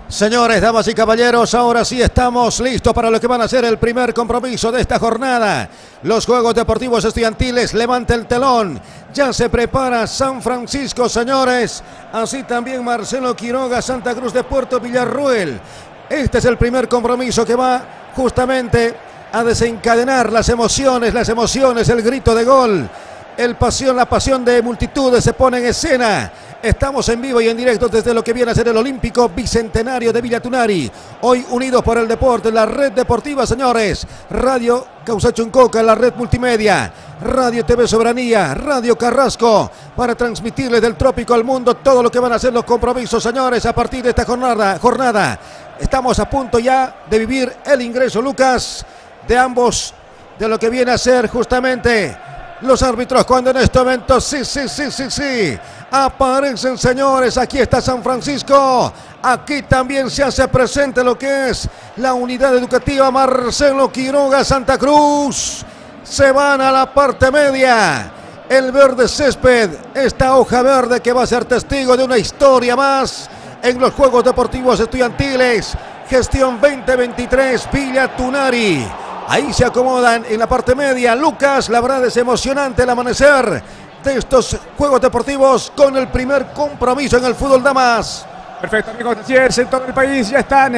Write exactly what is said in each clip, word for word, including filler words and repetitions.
Señores, damas y caballeros, ahora sí estamos listos para lo que van a ser el primer compromiso de esta jornada. Los Juegos Deportivos Estudiantiles, levanta el telón. Ya se prepara San Francisco, señores. Así también Marcelo Quiroga, Santa Cruz de Puerto Villarruel. Este es el primer compromiso que va justamente a desencadenar las emociones, las emociones, el grito de gol. El pasión, la pasión de multitudes se pone en escena. Estamos en vivo y en directo desde lo que viene a ser el Olímpico Bicentenario de Villa Tunari. Hoy unidos por el deporte, la red deportiva, señores. Radio Causachuncoca, la red multimedia. Radio T V Soberanía, Radio Carrasco. Para transmitirles del trópico al mundo todo lo que van a ser los compromisos, señores, a partir de esta jornada. jornada. Estamos a punto ya de vivir el ingreso, Lucas, de ambos, de lo que viene a ser justamente los árbitros, cuando en este momento, sí, sí, sí, sí, sí, aparecen, señores. Aquí está San Francisco. Aquí también se hace presente lo que es la unidad educativa Marcelo Quiroga, Santa Cruz. Se van a la parte media. El verde césped, esta hoja verde que va a ser testigo de una historia más en los Juegos Deportivos Estudiantiles. Gestión veinte veintitrés, Villa Tunari. Ahí se acomodan en la parte media. Lucas, la verdad es emocionante el amanecer de estos Juegos Deportivos con el primer compromiso en el fútbol damas. Perfecto, amigos, así es, en todo el país ya están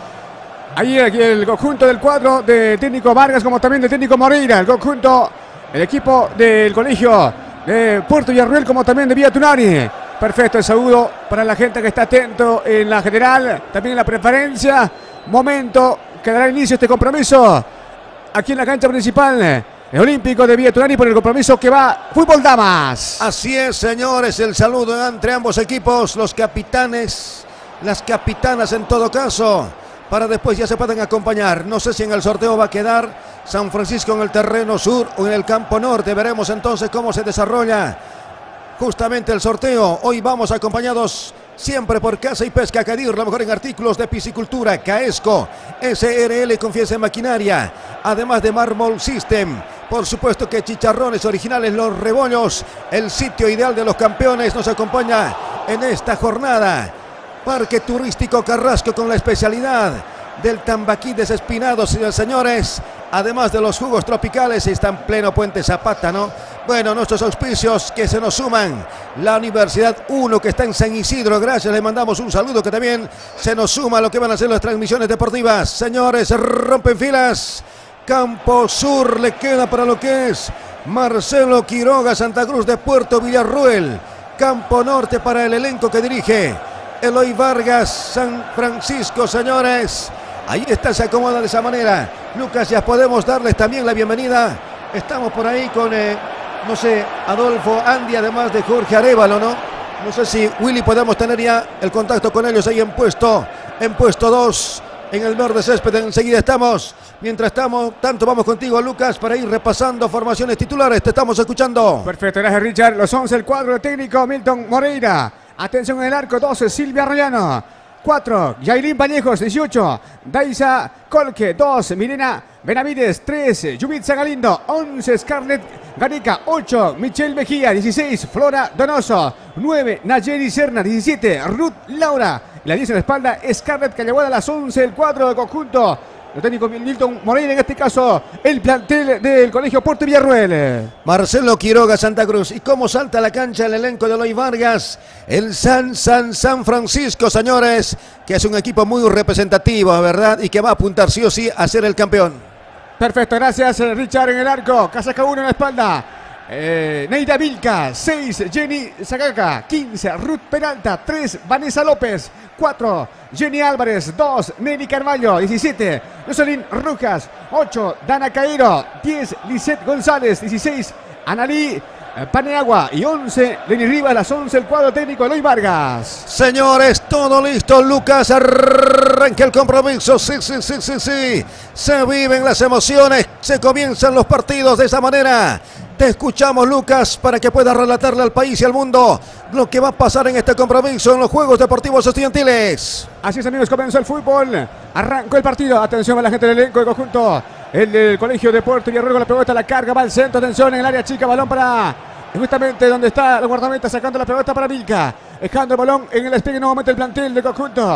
ahí aquí el conjunto del cuadro de técnico Vargas, como también del técnico Moreira, el conjunto, el equipo del colegio de Puerto Villarruel, como también de Villa Tunari. Perfecto, el saludo para la gente que está atento en la general, también en la preferencia. Momento que dará inicio a este compromiso aquí en la cancha principal, el Olímpico de Villa Tunari, por el compromiso que va fútbol damas. Así es, señores, el saludo entre ambos equipos, los capitanes, las capitanas en todo caso, para después ya se puedan acompañar. No sé si en el sorteo va a quedar San Francisco en el terreno sur o en el campo norte. Veremos entonces cómo se desarrolla justamente el sorteo. Hoy vamos acompañados siempre por Casa y Pesca Cadir, la mejor en artículos de piscicultura. Caesco, S R L, Confianza en Maquinaria, además de Mármol System. Por supuesto que chicharrones originales, Los Rebollos, el sitio ideal de los campeones, nos acompaña en esta jornada. Parque Turístico Carrasco, con la especialidad del tambaquí desespinado, señores. Además de los jugos tropicales, está en pleno Puente Zapata, ¿no? Bueno, nuestros auspicios que se nos suman. La Universidad uno, que está en San Isidro, gracias, le mandamos un saludo, que también se nos suma a lo que van a ser las transmisiones deportivas. Señores, rompen filas. Campo Sur le queda para lo que es Marcelo Quiroga, Santa Cruz de Puerto Villarruel. Campo Norte para el elenco que dirige Eloy Vargas, San Francisco, señores. Ahí está, se acomoda de esa manera. Lucas, ya podemos darles también la bienvenida. Estamos por ahí con, eh, no sé, Adolfo, Andy, además de Jorge Arévalo, ¿no? No sé si Willy podemos tener ya el contacto con ellos ahí en puesto, en puesto dos, en el verde césped. Enseguida estamos. Mientras estamos, tanto vamos contigo, Lucas, para ir repasando formaciones titulares. Te estamos escuchando. Perfecto, gracias, Richard. Los once, el cuadro de técnico Milton Moreira. Atención en el arco, doce, Silvia Arroyano. cuatro, Yailin Valejos, dieciocho, Daisa Colque, dos, Milena Benavides, tres, Yubitsa Galindo, once, Scarlett Ganica, ocho, Michelle Mejía, dieciséis, Flora Donoso, nueve, Nayeli Serna, diecisiete, Ruth Laura, la diez en la espalda, Scarlett Callaguada, las once, el cuadro del conjunto el técnico Milton Moreira, en este caso el plantel del colegio Puerto Villarruel. Marcelo Quiroga, Santa Cruz. ¿Y cómo salta a la cancha el elenco de Eloy Vargas? El San San San Francisco, señores, que es un equipo muy representativo, ¿verdad? Y que va a apuntar sí o sí a ser el campeón. Perfecto, gracias, Richard en el arco. Casaca uno en la espalda. Eh, Neida Vilca, seis, Jenny Zagaca, quince, Ruth Peralta, tres, Vanessa López, cuatro, Jenny Álvarez, dos, Nelly Carvalho, diecisiete, Jocelyn Rojas, ocho, Dana Cairo, diez, Lisette González, dieciséis, Analí Paneagua y once, Lenny Rivas, las once, el cuadro técnico Eloy Vargas. Señores, todo listo, Lucas, arranca el compromiso, sí, sí, sí, sí, sí, se viven las emociones, se comienzan los partidos de esa manera. Te escuchamos, Lucas, para que puedas relatarle al país y al mundo lo que va a pasar en este compromiso en los Juegos Deportivos Estudiantiles. Así es, amigos, comenzó el fútbol, arrancó el partido. Atención a la gente del elenco de conjunto, el del colegio de Puerto Villarruel, con la pelota, la carga, va al centro, atención en el área chica, balón para justamente donde está la guardameta, sacando la pelota para Vilca, dejando el balón en el despegue nuevamente el plantel del conjunto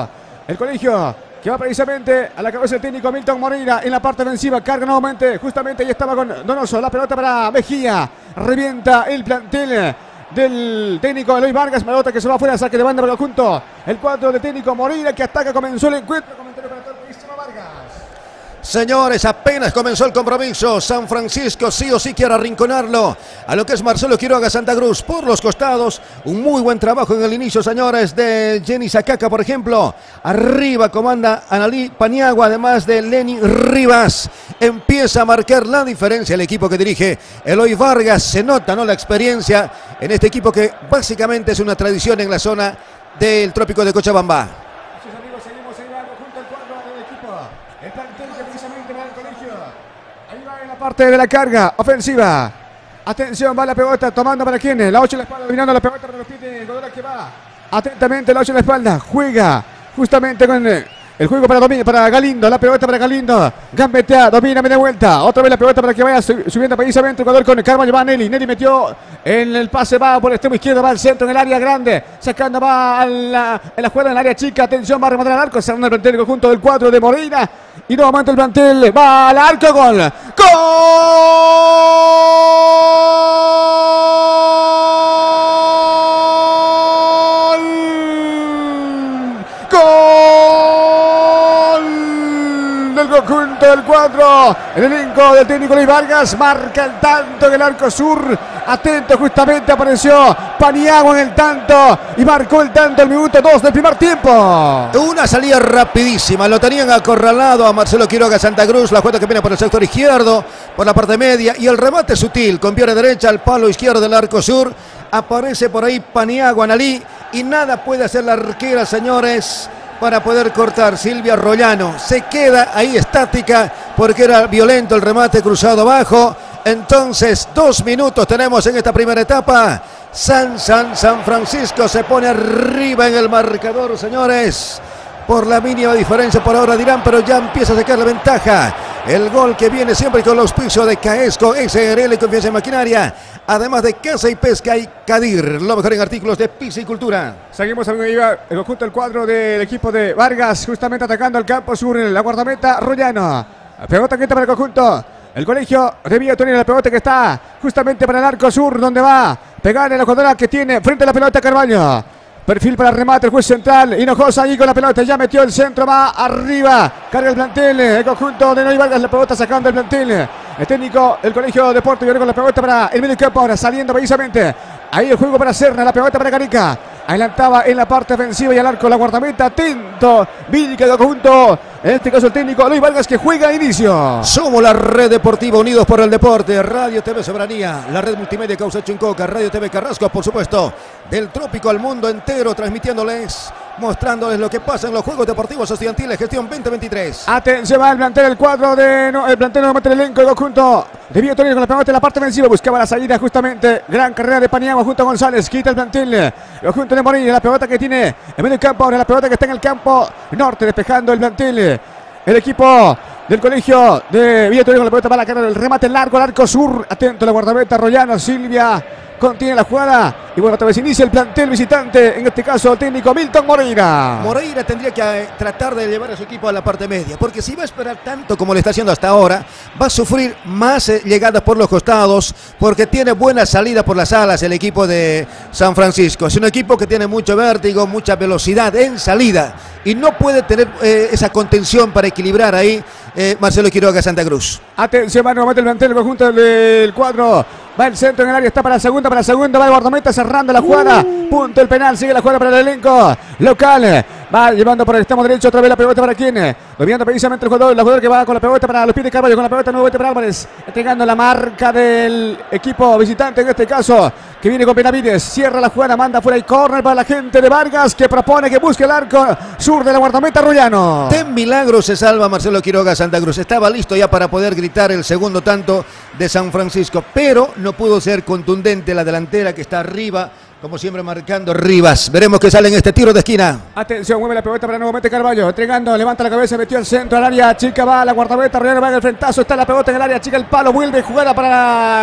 el colegio, que va precisamente a la cabeza del técnico Milton Moreira en la parte ofensiva. Carga nuevamente, justamente ahí estaba con Donoso. La pelota para Mejía. Revienta el plantel del técnico Eloy Vargas. Pelota que se va afuera, saque de banda para el conjunto. El cuadro del técnico Moreira que ataca, comenzó el encuentro. Comentario para todo el buenísimo Vargas. Señores, apenas comenzó el compromiso. San Francisco sí o sí quiere arrinconarlo a lo que es Marcelo Quiroga Santa Cruz por los costados. Un muy buen trabajo en el inicio, señores, de Jenny Zacaca, por ejemplo. Arriba comanda Analí Paniagua, además de Lenny Rivas. Empieza a marcar la diferencia el equipo que dirige Eloy Vargas. Se nota, ¿no?, la experiencia en este equipo que básicamente es una tradición en la zona del trópico de Cochabamba. Parte de la carga ofensiva. Atención, va la pelota, tomando para quién. La ocho en la espalda, dominando la pelota para los pies de Godola que va. Atentamente, la ocho en la espalda. Juega justamente con el, el juego para, Domin para Galindo. La pelota para Galindo. Gambetea, domina, media vuelta. Otra vez la pelota para que vaya subiendo precisamente el jugador con el Carvalho. Va Nelly. Nelly metió en el pase, va por el extremo izquierdo, va al centro en el área grande. Sacando, va a la, en la jugada en el área chica. Atención, va a rematar al arco. Cerrando el plantel conjunto del cuatro de Moreira. Y nuevamente el plantel va al arco, gol. ¡Gol! ¡Gol! Del conjunto del cuatro. El elenco del técnico Luis Vargas marca el tanto en el arco sur. Atento, justamente apareció Paniagua en el tanto y marcó el tanto el minuto dos del primer tiempo. Una salida rapidísima, lo tenían acorralado a Marcelo Quiroga Santa Cruz. La jugada que viene por el sector izquierdo, por la parte media, y el remate sutil con pierna derecha al palo izquierdo del arco sur. Aparece por ahí Paniagua, Analí, y nada puede hacer la arquera, señores, para poder cortar. Silvia Rollano se queda ahí estática porque era violento el remate cruzado abajo. Entonces, dos minutos tenemos en esta primera etapa. San, San, San Francisco se pone arriba en el marcador, señores. Por la mínima diferencia por ahora dirán, pero ya empieza a sacar la ventaja. El gol que viene siempre con los auspicio de Caesco, S R L, Confianza en Maquinaria. Además de Caza y Pesca y Cadir, lo mejor en artículos de piscicultura. Seguimos, amigo, el conjunto del cuadro del equipo de Vargas, justamente atacando al campo sur, la guardameta Rollano. Pelota que entra para el conjunto. El colegio de Villa Antonio, la pelota que está justamente para el arco sur, donde va pegarle la jugadora que tiene frente a la pelota Carvalho. Perfil para el remate, el juez central, Hinojosa ahí con la pelota, ya metió el centro, va arriba, carga el plantel, el conjunto de Eloy Vargas, la pelota sacando el plantel. El técnico, el colegio Deporte, viene con la pelota para el medio campo, ahora saliendo precisamente. Ahí el juego para Serna, la pelota para Carica. Adelantaba en la parte ofensiva y al arco la guardameta. Atento, Vilca de conjunto. En este caso el técnico Luis Vargas que juega a inicio. Somos la red deportiva Unidos por el Deporte. Radio T V Soberanía, la red multimedia Causa Chuncoca, Radio T V Carrasco, por supuesto. Del trópico al mundo entero, transmitiéndoles, mostrándoles lo que pasa en los Juegos Deportivos Estudiantiles Gestión veinte veintitrés. Atención, va el plantel, el cuadro de... No, el plantel nuevamente el elenco de conjunto de Villa Antonio con la pelota en la parte ofensiva. Buscaba la salida justamente. Gran carrera de Paniagua junto a González. Quita el plantel. El conjunto de Moreira. La pelota que tiene en medio campo. Ahora la pelota que está en el campo norte. Despejando el plantel. El equipo del colegio de Villa Antonio con la pelota para la carrera. El remate largo al arco sur. Atento la guardameta Rollano. Silvia contiene la jugada. Y bueno, otra vez inicia el plantel visitante. En este caso el técnico Milton Moreira. Moreira tendría que eh, tratar de llevar a su equipo a la parte media. Porque si va a esperar tanto como le está haciendo hasta ahora, va a sufrir más eh, llegadas por los costados. Porque tiene buena salida por las alas el equipo de San Francisco. Es un equipo que tiene mucho vértigo, mucha velocidad en salida. Y no puede tener eh, esa contención para equilibrar ahí eh, Marcelo Quiroga Santa Cruz. Atención, va nuevamente el plantel, el conjunto del cuadro. Va el centro en el área, está para la segunda, para la segunda, va el guardameta cerrando la jugada. Uh. Punto el penal, sigue la jugada para el elenco local. Va llevando por el extremo derecho otra vez la pelota para quién. Dominando precisamente el jugador, el jugador que va con la pelota para los pies de Carvalho, con la pelota nuevamente para Álvarez. Entregando la marca del equipo visitante, en este caso, que viene con Benavides. Cierra la jugada, manda fuera y córner para la gente de Vargas, que propone que busque el arco sur de la guardameta Rollano. De milagro se salva Marcelo Quiroga Santa Cruz. Estaba listo ya para poder gritar el segundo tanto de San Francisco, pero no pudo ser contundente la delantera que está arriba, como siempre marcando Rivas. Veremos que sale en este tiro de esquina. Atención, mueve la pelota para nuevamente Carvalho, entregando, levanta la cabeza, metió al centro al área chica, va la guardameta, Rollano va en el frentazo, está la pelota en el área chica, el palo, vuelve jugada para la,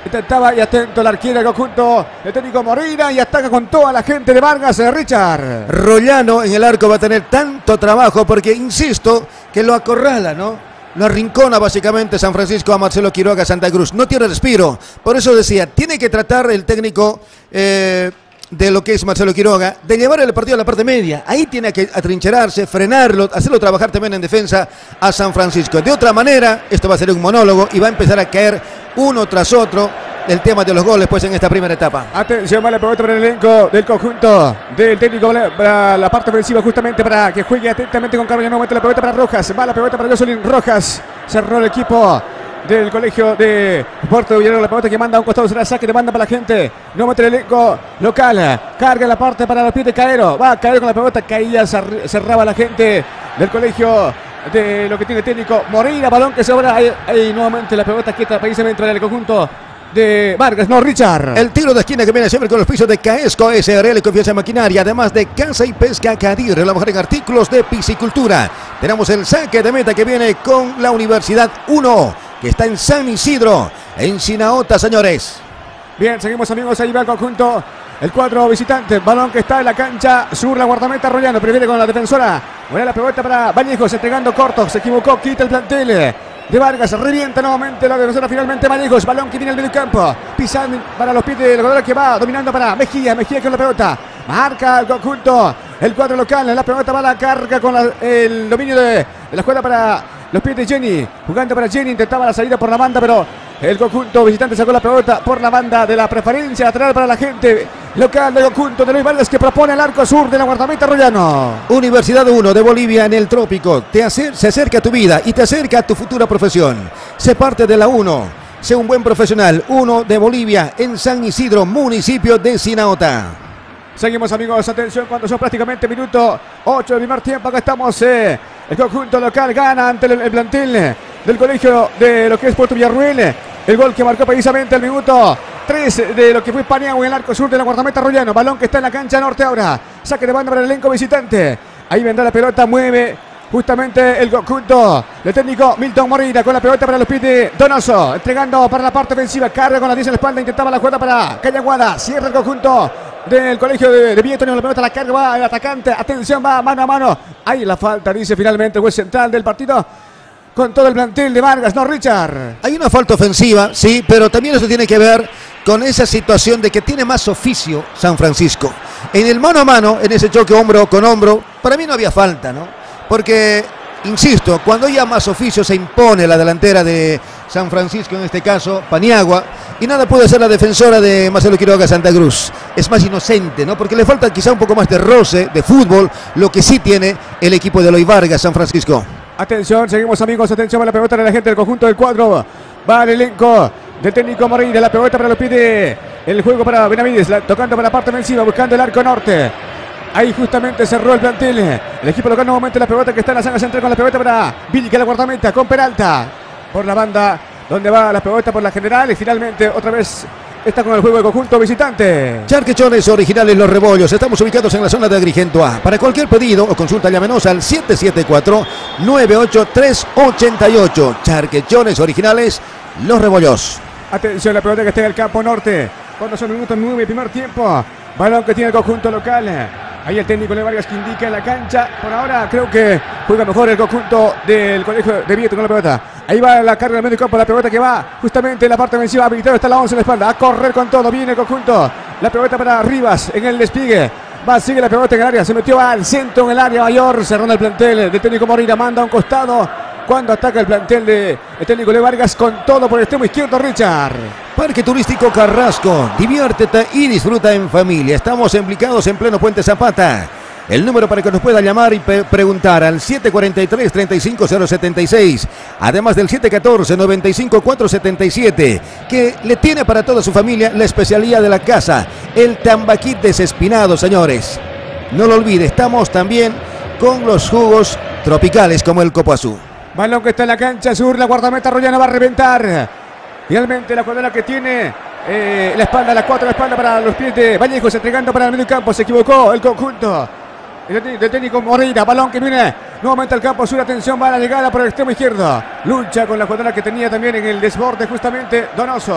Intentaba y atento el arquero del conjunto de técnico Moreira y ataca con toda la gente de Vargas, Richard. Rollano en el arco va a tener tanto trabajo porque, insisto, que lo acorrala, ¿no? Lo arrincona básicamente San Francisco a Marcelo Quiroga Santa Cruz. No tiene respiro. Por eso decía, tiene que tratar el técnico eh, de lo que es Marcelo Quiroga, de llevar el partido a la parte media. Ahí tiene que atrincherarse, frenarlo, hacerlo trabajar también en defensa a San Francisco. De otra manera, esto va a ser un monólogo y va a empezar a caer uno tras otro el tema de los goles pues en esta primera etapa. Atención, vale, pelota para el elenco del conjunto del técnico para la parte ofensiva, justamente para que juegue atentamente con Carlos. Nuevamente la pelota para Rojas, va la pelota para Jocelyn Rojas. Cerró el equipo del colegio de Puerto Villarreal. La pelota que manda a un costado será saque de banda para la gente. Nuevamente el elenco local. Carga la parte para los pies de Caero. Va a caer con la pelota. Caía, cerraba la gente del colegio de lo que tiene técnico Moreira. Balón que se obra. Ahí, ahí nuevamente la pelota quieta precisamente para el conjunto de Vargas, no, Richard. El tiro de esquina que viene siempre con los pisos de Caesco S R L, confianza en maquinaria, además de Caza y Pesca Cadir, la mejor en artículos de piscicultura. Tenemos el saque de meta que viene con la Universidad uno, que está en San Isidro, en Sinaota, señores. Bien, seguimos, amigos, ahí va el conjunto, el cuadro visitante, balón que está en la cancha sur, la guardameta Rollano, prefiere con la defensora. Buena la pelota para Vallejos, entregando corto, se equivocó, quita el plantel de Vargas, revienta nuevamente la defensora, finalmente Vallejos, balón que viene al medio campo, pisando para los pies del jugador que va dominando para Mejía, Mejía con la pelota, marca el conjunto, el cuadro local, la pelota va a la carga con la, el dominio de, de la escuela para los pies de Jenny, jugando para Jenny, intentaba la salida por la banda, pero el conjunto visitante sacó la pelota por la banda de la preferencia lateral para la gente local del conjunto de Luis Vargas, que propone el arco sur de la guardameta Rollano. Universidad uno de Bolivia en el trópico, te acer se acerca a tu vida y te acerca a tu futura profesión. Sé parte de la uno, sé un buen profesional. uno de Bolivia en San Isidro, municipio de Sinaota. Seguimos, amigos, atención, cuando son prácticamente minuto ocho del primer tiempo. Acá estamos, eh, el conjunto local gana ante el, el plantel del colegio de lo que es Puerto Villarruel. El gol que marcó precisamente el minuto tres de lo que fue Paniagua en el arco sur de la guardameta Rollano. Balón que está en la cancha norte ahora. Saque de banda para el elenco visitante. Ahí vendrá la pelota, mueve justamente el conjunto del técnico Milton Moreira con la pelota para los pies de Donoso. Entregando para la parte ofensiva. Carga con la diez en la espalda. Intentaba la jugada para Callaguada. Cierra el conjunto del colegio de, de Vieto. La pelota, la carga, va el atacante. Atención, va mano a mano. Ahí la falta, dice finalmente el juez central del partido. Con todo el plantel de Vargas, ¿no, Richard? Hay una falta ofensiva, sí, pero también eso tiene que ver con esa situación de que tiene más oficio San Francisco. En el mano a mano, en ese choque hombro con hombro, para mí no había falta, ¿no? Porque, insisto, cuando haya más oficio se impone la delantera de San Francisco, en este caso Paniagua, y nada puede hacer la defensora de Marcelo Quiroga Santa Cruz. Es más inocente, ¿no? Porque le falta quizá un poco más de roce, de fútbol, lo que sí tiene el equipo de Luis Vargas San Francisco. Atención, seguimos, amigos, atención a la pelota de la gente del conjunto del cuadro. Va el elenco del técnico Moreira, la pelota para los pies de el juego para Benavides, la, tocando para la parte ofensiva, buscando el arco norte. Ahí justamente cerró el plantel. El equipo local nuevamente la pelota que está en la zona central con la pelota para Billy, que la guardameta con Peralta. Por la banda donde va la pelota por la general y finalmente otra vez está con el juego de conjunto visitante. Charquechones originales Los Rebollos. Estamos ubicados en la zona de Agrigento A. Para cualquier pedido o consulta, llámenos al siete siete cuatro, nueve ocho tres, ocho ocho. Charquechones originales Los Rebollos. Atención, la pelota que está en el campo norte. Cuando son minutos nueve, primer tiempo. Balón que tiene el conjunto local. Ahí el técnico de Vargas que indica en la cancha. Por ahora creo que juega mejor el conjunto del colegio de Vieto con la pelota. Ahí va la carga del medio campo, la pelota que va justamente en la parte ofensiva. Habilitado está la once en la espalda. A correr con todo. Viene el conjunto. La pelota para Rivas en el despliegue. Va, sigue la pelota en el área. Se metió al centro en el área mayor. Cerrando el plantel del técnico Moreira. Manda a un costado. Cuando ataca el plantel de el técnico de Vargas con todo por el extremo izquierdo, Richard. Parque Turístico Carrasco. Diviértete y disfruta en familia. Estamos implicados en pleno Puente Zapata. El número para que nos pueda llamar y preguntar al siete cuatro tres, tres cinco cero siete seis. Además del siete uno cuatro, nueve cinco cuatro siete siete. Que le tiene para toda su familia la especialidad de la casa. El tambaquí desespinado, señores. No lo olvide, estamos también con los jugos tropicales como el Copoazú. Balón que está en la cancha sur, la guardameta Rollano va a reventar. Finalmente la cuadra que tiene eh, la espalda, la cuatro, la espalda para los pies de Vallejos, entregando para el medio campo. Se equivocó el conjunto del técnico Moreira. Balón que viene nuevamente al campo sur. Atención, va a la llegada por el extremo izquierdo. Lucha con la cuadra que tenía también en el desborde justamente Donoso.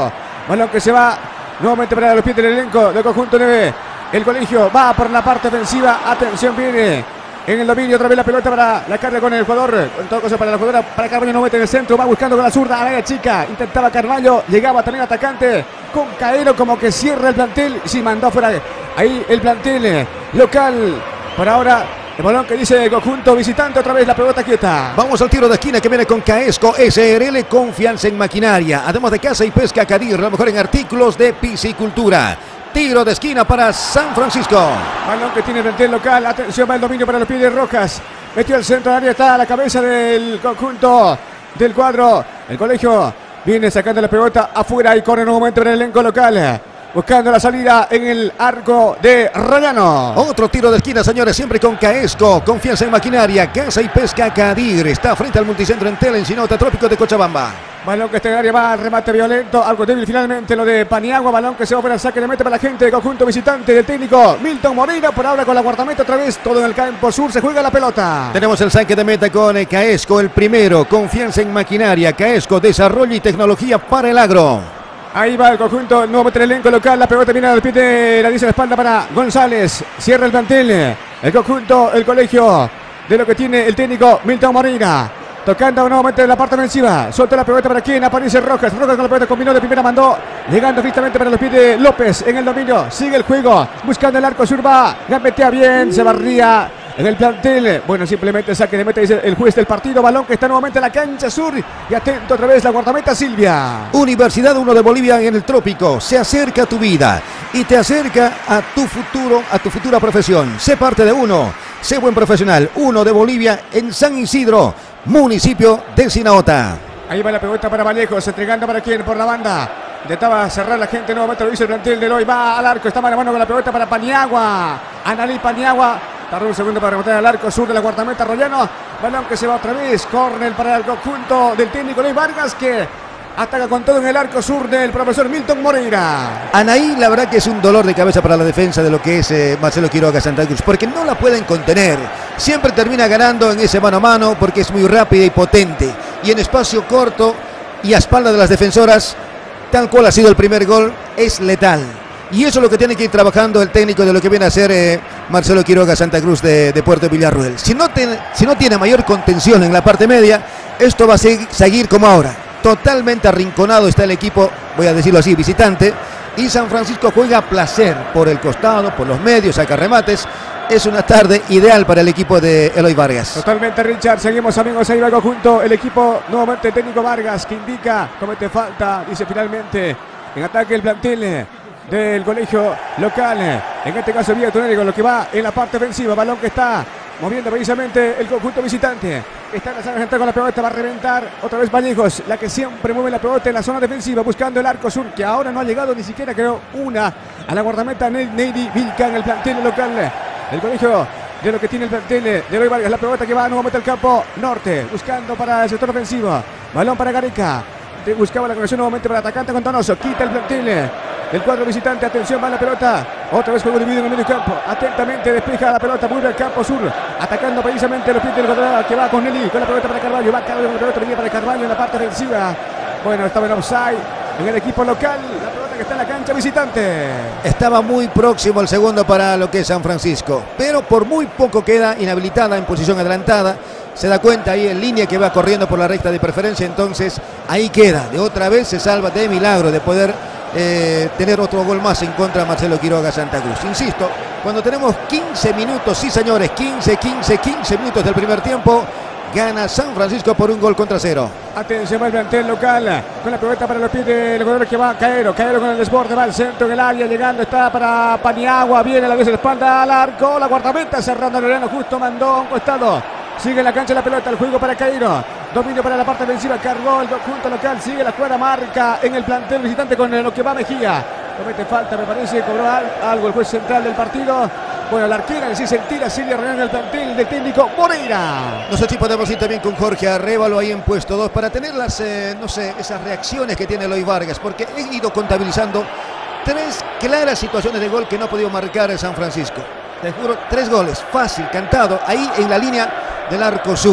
Balón que se va nuevamente para los pies del elenco del conjunto nueve. El Colegio va por la parte ofensiva. Atención, viene en el dominio otra vez la pelota para la carga con el jugador. En todo caso para la jugadora, para Carvalho, no mete en el centro. Va buscando con la zurda a la área chica. Intentaba Carvalho, llegaba también atacante con Caero, como que cierra el plantel. Sí, mandó fuera ahí el plantel local. Por ahora el balón que dice el conjunto visitante, otra vez la pelota quieta. Vamos al tiro de esquina que viene con Caesco S R L, confianza en maquinaria. Además de Casa y Pesca Cadir, lo mejor en artículos de piscicultura. Tiro de esquina para San Francisco. Balón que tiene el plantel local. Atención, va el dominio para los pies de Rojas. Metió el centro del área, está a la cabeza del conjunto del cuadro. El Colegio viene sacando la pelota afuera y corre nuevamente para el elenco local. Buscando la salida en el arco de Rayano. Otro tiro de esquina, señores, siempre con Caesco. Confianza en maquinaria. Casa y Pesca Cadir. Está frente al multicentro Entel, Encinota, Trópico de Cochabamba. Balón que está en el área, va, remate violento, algo débil finalmente lo de Paniagua. Balón que se va para el saque, le mete para la gente del conjunto visitante del técnico Milton Moreira. Por ahora con la guardameta otra vez, todo en el campo sur, se juega la pelota. Tenemos el saque de meta con Caesco, el primero. Confianza en maquinaria. Caesco, desarrollo y tecnología para el agro. Ahí va el conjunto, nuevamente el elenco local. La pelota viene al pie de la dice la espalda para González. Cierra el plantel. El conjunto, el Colegio, de lo que tiene el técnico Milton Moreira. Tocando nuevamente en la parte ofensiva. Suelta la pelota para quien aparece Rojas. Rojas con la pelota combinó de primera, mandó. Llegando justamente para los pies de López en el dominio. Sigue el juego. Buscando el arco sur. Va. Gambetea bien. Se barría en el plantel. Bueno, simplemente saque de meta, dice el juez del partido. Balón que está nuevamente en la cancha sur. Y atento otra vez la guardameta Silvia. Universidad uno de Bolivia en el Trópico. Se acerca a tu vida y te acerca a tu futuro, a tu futura profesión. Sé parte de uno. Sé buen profesional. Uno de Bolivia en San Isidro, municipio de Sinaota. Ahí va la pelota para Vallejos, entregando para quien, por la banda. Intentaba cerrar la gente, nuevamente lo hizo el plantel de hoy. Va al arco, está mano a mano con la pelota para Paniagua. Analí Paniagua. Tardó un segundo para rematar al arco sur de la guardameta Rollano. Balón que se va otra vez. Córner para el conjunto del técnico Luis Vargas, que ataca con todo en el arco sur del profesor Milton Moreira. Anaí, la verdad que es un dolor de cabeza para la defensa de lo que es eh, Marcelo Quiroga Santa Cruz, porque no la pueden contener. Siempre termina ganando en ese mano a mano porque es muy rápida y potente. Y en espacio corto y a espalda de las defensoras, tal cual ha sido el primer gol, es letal. Y eso es lo que tiene que ir trabajando el técnico de lo que viene a hacer eh, Marcelo Quiroga Santa Cruz de, de Puerto Villarruel. Si no, ten, si no tiene mayor contención en la parte media, esto va a seguir, seguir como ahora. Totalmente arrinconado está el equipo, voy a decirlo así, visitante. Y San Francisco juega a placer por el costado, por los medios, saca remates. Es una tarde ideal para el equipo de Eloy Vargas. Totalmente, Richard. Seguimos, amigos, ahí va el conjunto. El equipo, nuevamente técnico Vargas, que indica, comete falta, dice finalmente, en ataque el plantel del colegio local. En este caso, Villa Tonelli con lo que va en la parte ofensiva. Balón que está moviendo precisamente el conjunto visitante. Está en la zona central con la pelota, va a reventar otra vez Vallejos, la que siempre mueve la pelota en la zona defensiva, buscando el arco sur, que ahora no ha llegado ni siquiera, creo, una a la guardameta Neidy Vilca en el plantel local. El colegio de lo que tiene el plantel de Eloy Vargas. La pelota que va nuevamente al campo norte, buscando para el sector ofensivo. Balón para Gareca. Buscaba la conexión nuevamente para atacante con Donoso. Quita el plantel del cuadro visitante. Atención, va la pelota. Otra vez juego dividido en el medio campo. Atentamente despeja la pelota. Vuelve al campo sur. Atacando precisamente los pies del cuadrado, que va con Nelly. Con la pelota para Carvalho. Va Carvalho con la pelota. Venía para Carvalho en la parte ofensiva. Bueno, estaba en offside en el equipo local. La pelota que está en la cancha visitante. Estaba muy próximo el segundo para lo que es San Francisco, pero por muy poco queda inhabilitada en posición adelantada. Se da cuenta ahí en línea que va corriendo por la recta de preferencia, entonces ahí queda. De otra vez se salva de milagro de poder eh, tener otro gol más en contra de Marcelo Quiroga Santa Cruz. Insisto, cuando tenemos quince minutos, sí señores, quince, quince, quince minutos del primer tiempo, gana San Francisco por un gol contra cero. Atención al plantel local, con la pelota para los pies del jugador que va Caero. Caero con el desborde, va al centro en el área, llegando está para Paniagua, viene la vez de la espalda al arco, la guardameta cerrando el Loreno, justo mandó a un costado. Sigue en la cancha la pelota, el juego para Cairo. Dominio para la parte ofensiva, cargó el conjunto local, sigue la cuadra, marca en el plantel visitante con lo que va Mejía. Comete falta, me parece, cobró algo el juez central del partido. Bueno, la arquera en sí se tira Silvia Real en el plantel del técnico Moreira. No sé si podemos ir también con Jorge Arrévalo ahí en puesto dos para tener las, eh, no sé, esas reacciones que tiene Eloy Vargas, porque he ido contabilizando tres claras situaciones de gol que no ha podido marcar el San Francisco. Te juro, tres goles, fácil, cantado, ahí en la línea del arco sur.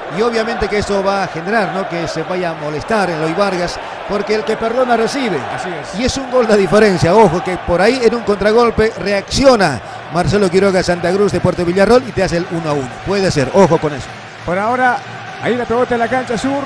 Y obviamente que eso va a generar, ¿no?, que se vaya a molestar en Eloy Vargas, porque el que perdona recibe. Así es. Y es un gol de diferencia. Ojo que por ahí en un contragolpe reacciona Marcelo Quiroga Santa Cruz de Puerto Villarroel y te hace el uno a uno. Puede ser, ojo con eso. Por ahora, ahí la pelota en la cancha sur.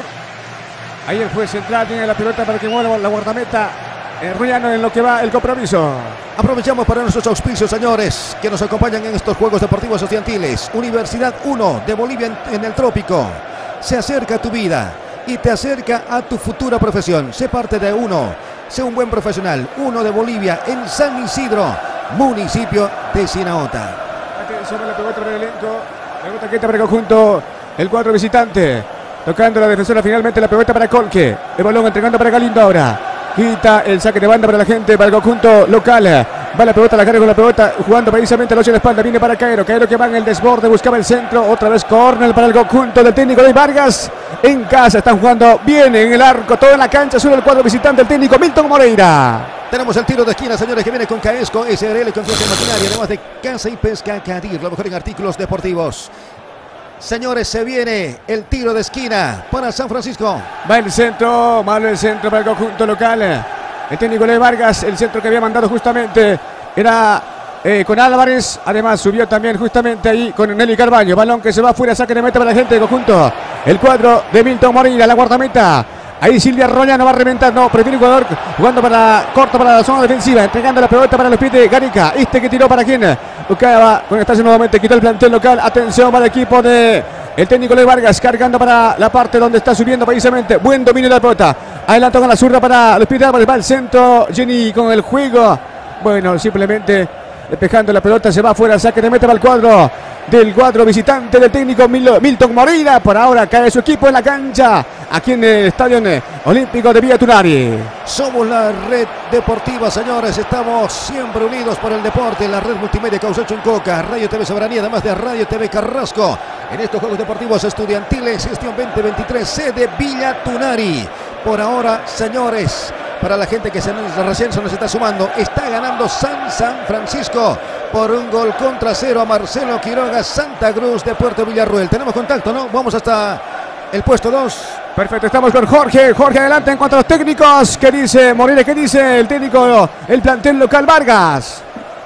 Ahí el juez central tiene la pelota para que mueva la guardameta. Eh, Rullano en lo que va el compromiso. Aprovechamos para nuestros auspicios, señores, que nos acompañan en estos Juegos Deportivos Estudiantiles. Universidad uno de Bolivia en, en el trópico. Se acerca a tu vida y te acerca a tu futura profesión. Sé parte de uno. Sé un buen profesional. uno de Bolivia en San Isidro, municipio de Sinaota. Atención a la pelota para el elenco. La pelota que está para el conjunto. El cuadro visitante. Tocando la defensora finalmente la pelota para Colque. El balón entregando para Galindo ahora. Quita el saque de banda para la gente, para el conjunto local. Va la pelota, la carga con la pelota, jugando precisamente la ocho en la espalda. Viene para Caero, Caero que va en el desborde, buscaba el centro. Otra vez córner para el conjunto del técnico Eloy Vargas. En casa están jugando bien en el arco, todo en la cancha, solo el cuadro visitante, el técnico Milton Moreira. Tenemos el tiro de esquina, señores, que viene con Caesco, S R L, Confianza en Maquinaria, además de Casa y Pesca Cadir, lo mejor en artículos deportivos. Señores, se viene el tiro de esquina para San Francisco. Va el centro, malo el centro para el conjunto local. El técnico Eloy Vargas, el centro que había mandado justamente era eh, con Álvarez. Además subió también justamente ahí con Nelly Carvalho. Balón que se va fuera, saque de meta para la gente del conjunto. El cuadro de Milton Moreira, la guardameta. Ahí Silvia Rollano va a reventar, no, prefiere el jugador jugando para corto para la zona defensiva, entregando la pelota para los pies de Gareca. Este que tiró para quién, buscaba conectarse nuevamente, quitó el plantel local. Atención para el equipo de el técnico Eloy Vargas, cargando para la parte donde está subiendo precisamente. Buen dominio de la pelota, adelantó con la zurda para los pies de Álvarez, va al centro, Jenny con el juego. Bueno, simplemente despejando la pelota, se va afuera, saque de meta para el cuadro del cuadro visitante del técnico Milton Moreira. Por ahora cae su equipo en la cancha, aquí en el Estadio Olímpico de Villa Tunari. Somos la red deportiva, señores. Estamos siempre unidos por el deporte. La red multimedia Causacho en Coca, Radio T V Soberanía, además de Radio T V Carrasco. En estos Juegos Deportivos Estudiantiles, gestión veinte veintitrés, sede Villa Tunari. Por ahora, señores, para la gente que se, recién se nos está sumando, está ganando San San Francisco por un gol contra cero a Marcelo Quiroga Santa Cruz de Puerto Villarroel. Tenemos contacto, ¿no? Vamos hasta el puesto dos. Perfecto, estamos con Jorge. Jorge, adelante en cuanto a los técnicos. ¿Qué dice Moreira? ¿Qué dice el técnico, el plantel local Vargas?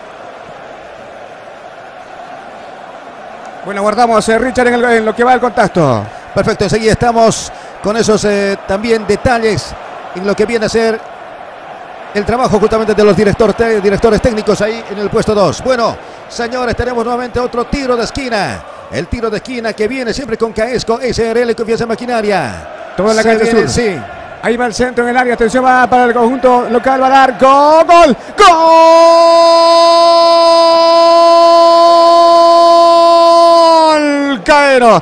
Bueno, guardamos eh, Richard en, el, en lo que va el contacto. Perfecto, enseguida estamos con esos eh, también detalles en lo que viene a ser el trabajo justamente de los director te, directores técnicos ahí en el puesto dos. Bueno, señores, tenemos nuevamente otro tiro de esquina. El tiro de esquina que viene siempre con Caesco, S R L, Confianza en Maquinaria. Toda la cancha sur. Sí. Ahí va el centro en el área, atención, va para el conjunto local, va al arco. ¡Gol! ¡Gol! Caero.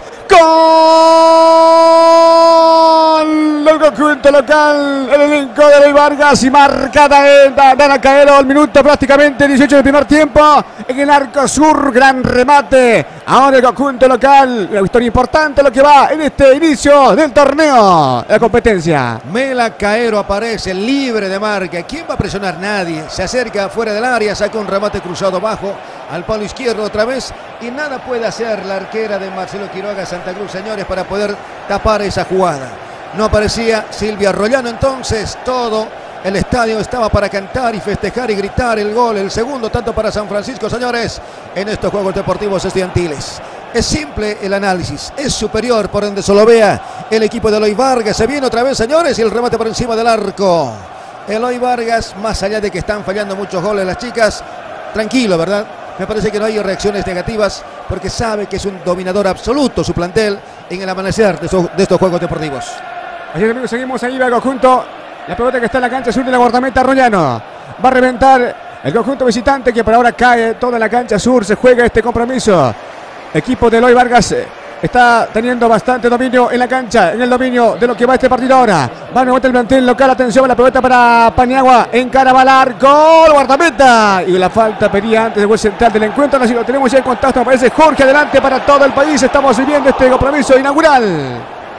¡Gol! El conjunto local, el elenco de Eloy Vargas y marca Dana Caero al minuto prácticamente dieciocho del primer tiempo en el arco sur, gran remate. Ahora el conjunto local, la victoria importante lo que va en este inicio del torneo, la competencia. Mela Caero aparece libre de marca. ¿Quién va a presionar? Nadie. Se acerca fuera del área, saca un remate cruzado bajo al palo izquierdo otra vez y nada puede hacer la arquera de Marcelo Quiroga Santa Cruz, señores, para poder tapar esa jugada. No aparecía Silvia Rollano, entonces todo el estadio estaba para cantar y festejar y gritar el gol, el segundo tanto para San Francisco, señores, en estos Juegos Deportivos Estudiantiles. Es simple el análisis, es superior por donde se lo vea el equipo de Eloy Vargas. Se viene otra vez, señores, y el remate por encima del arco. Eloy Vargas, más allá de que están fallando muchos goles las chicas, tranquilo, ¿verdad? Me parece que no hay reacciones negativas porque sabe que es un dominador absoluto su plantel en el amanecer de, su, de estos Juegos Deportivos. Así es, amigos, seguimos ahí, va el conjunto. La pelota que está en la cancha sur de la guardameta Rollano. Va a reventar el conjunto visitante que por ahora cae toda la cancha sur. Se juega este compromiso. Equipo de Eloy Vargas está teniendo bastante dominio en la cancha, en el dominio de lo que va este partido ahora. Va nuevamente el plantel local, atención a la pelota para Paniagua, encara va al arco, guardameta. Y la falta pedía antes del juez central del encuentro. Así lo tenemos ya en contacto, me parece Jorge adelante para todo el país. Estamos viviendo este compromiso inaugural.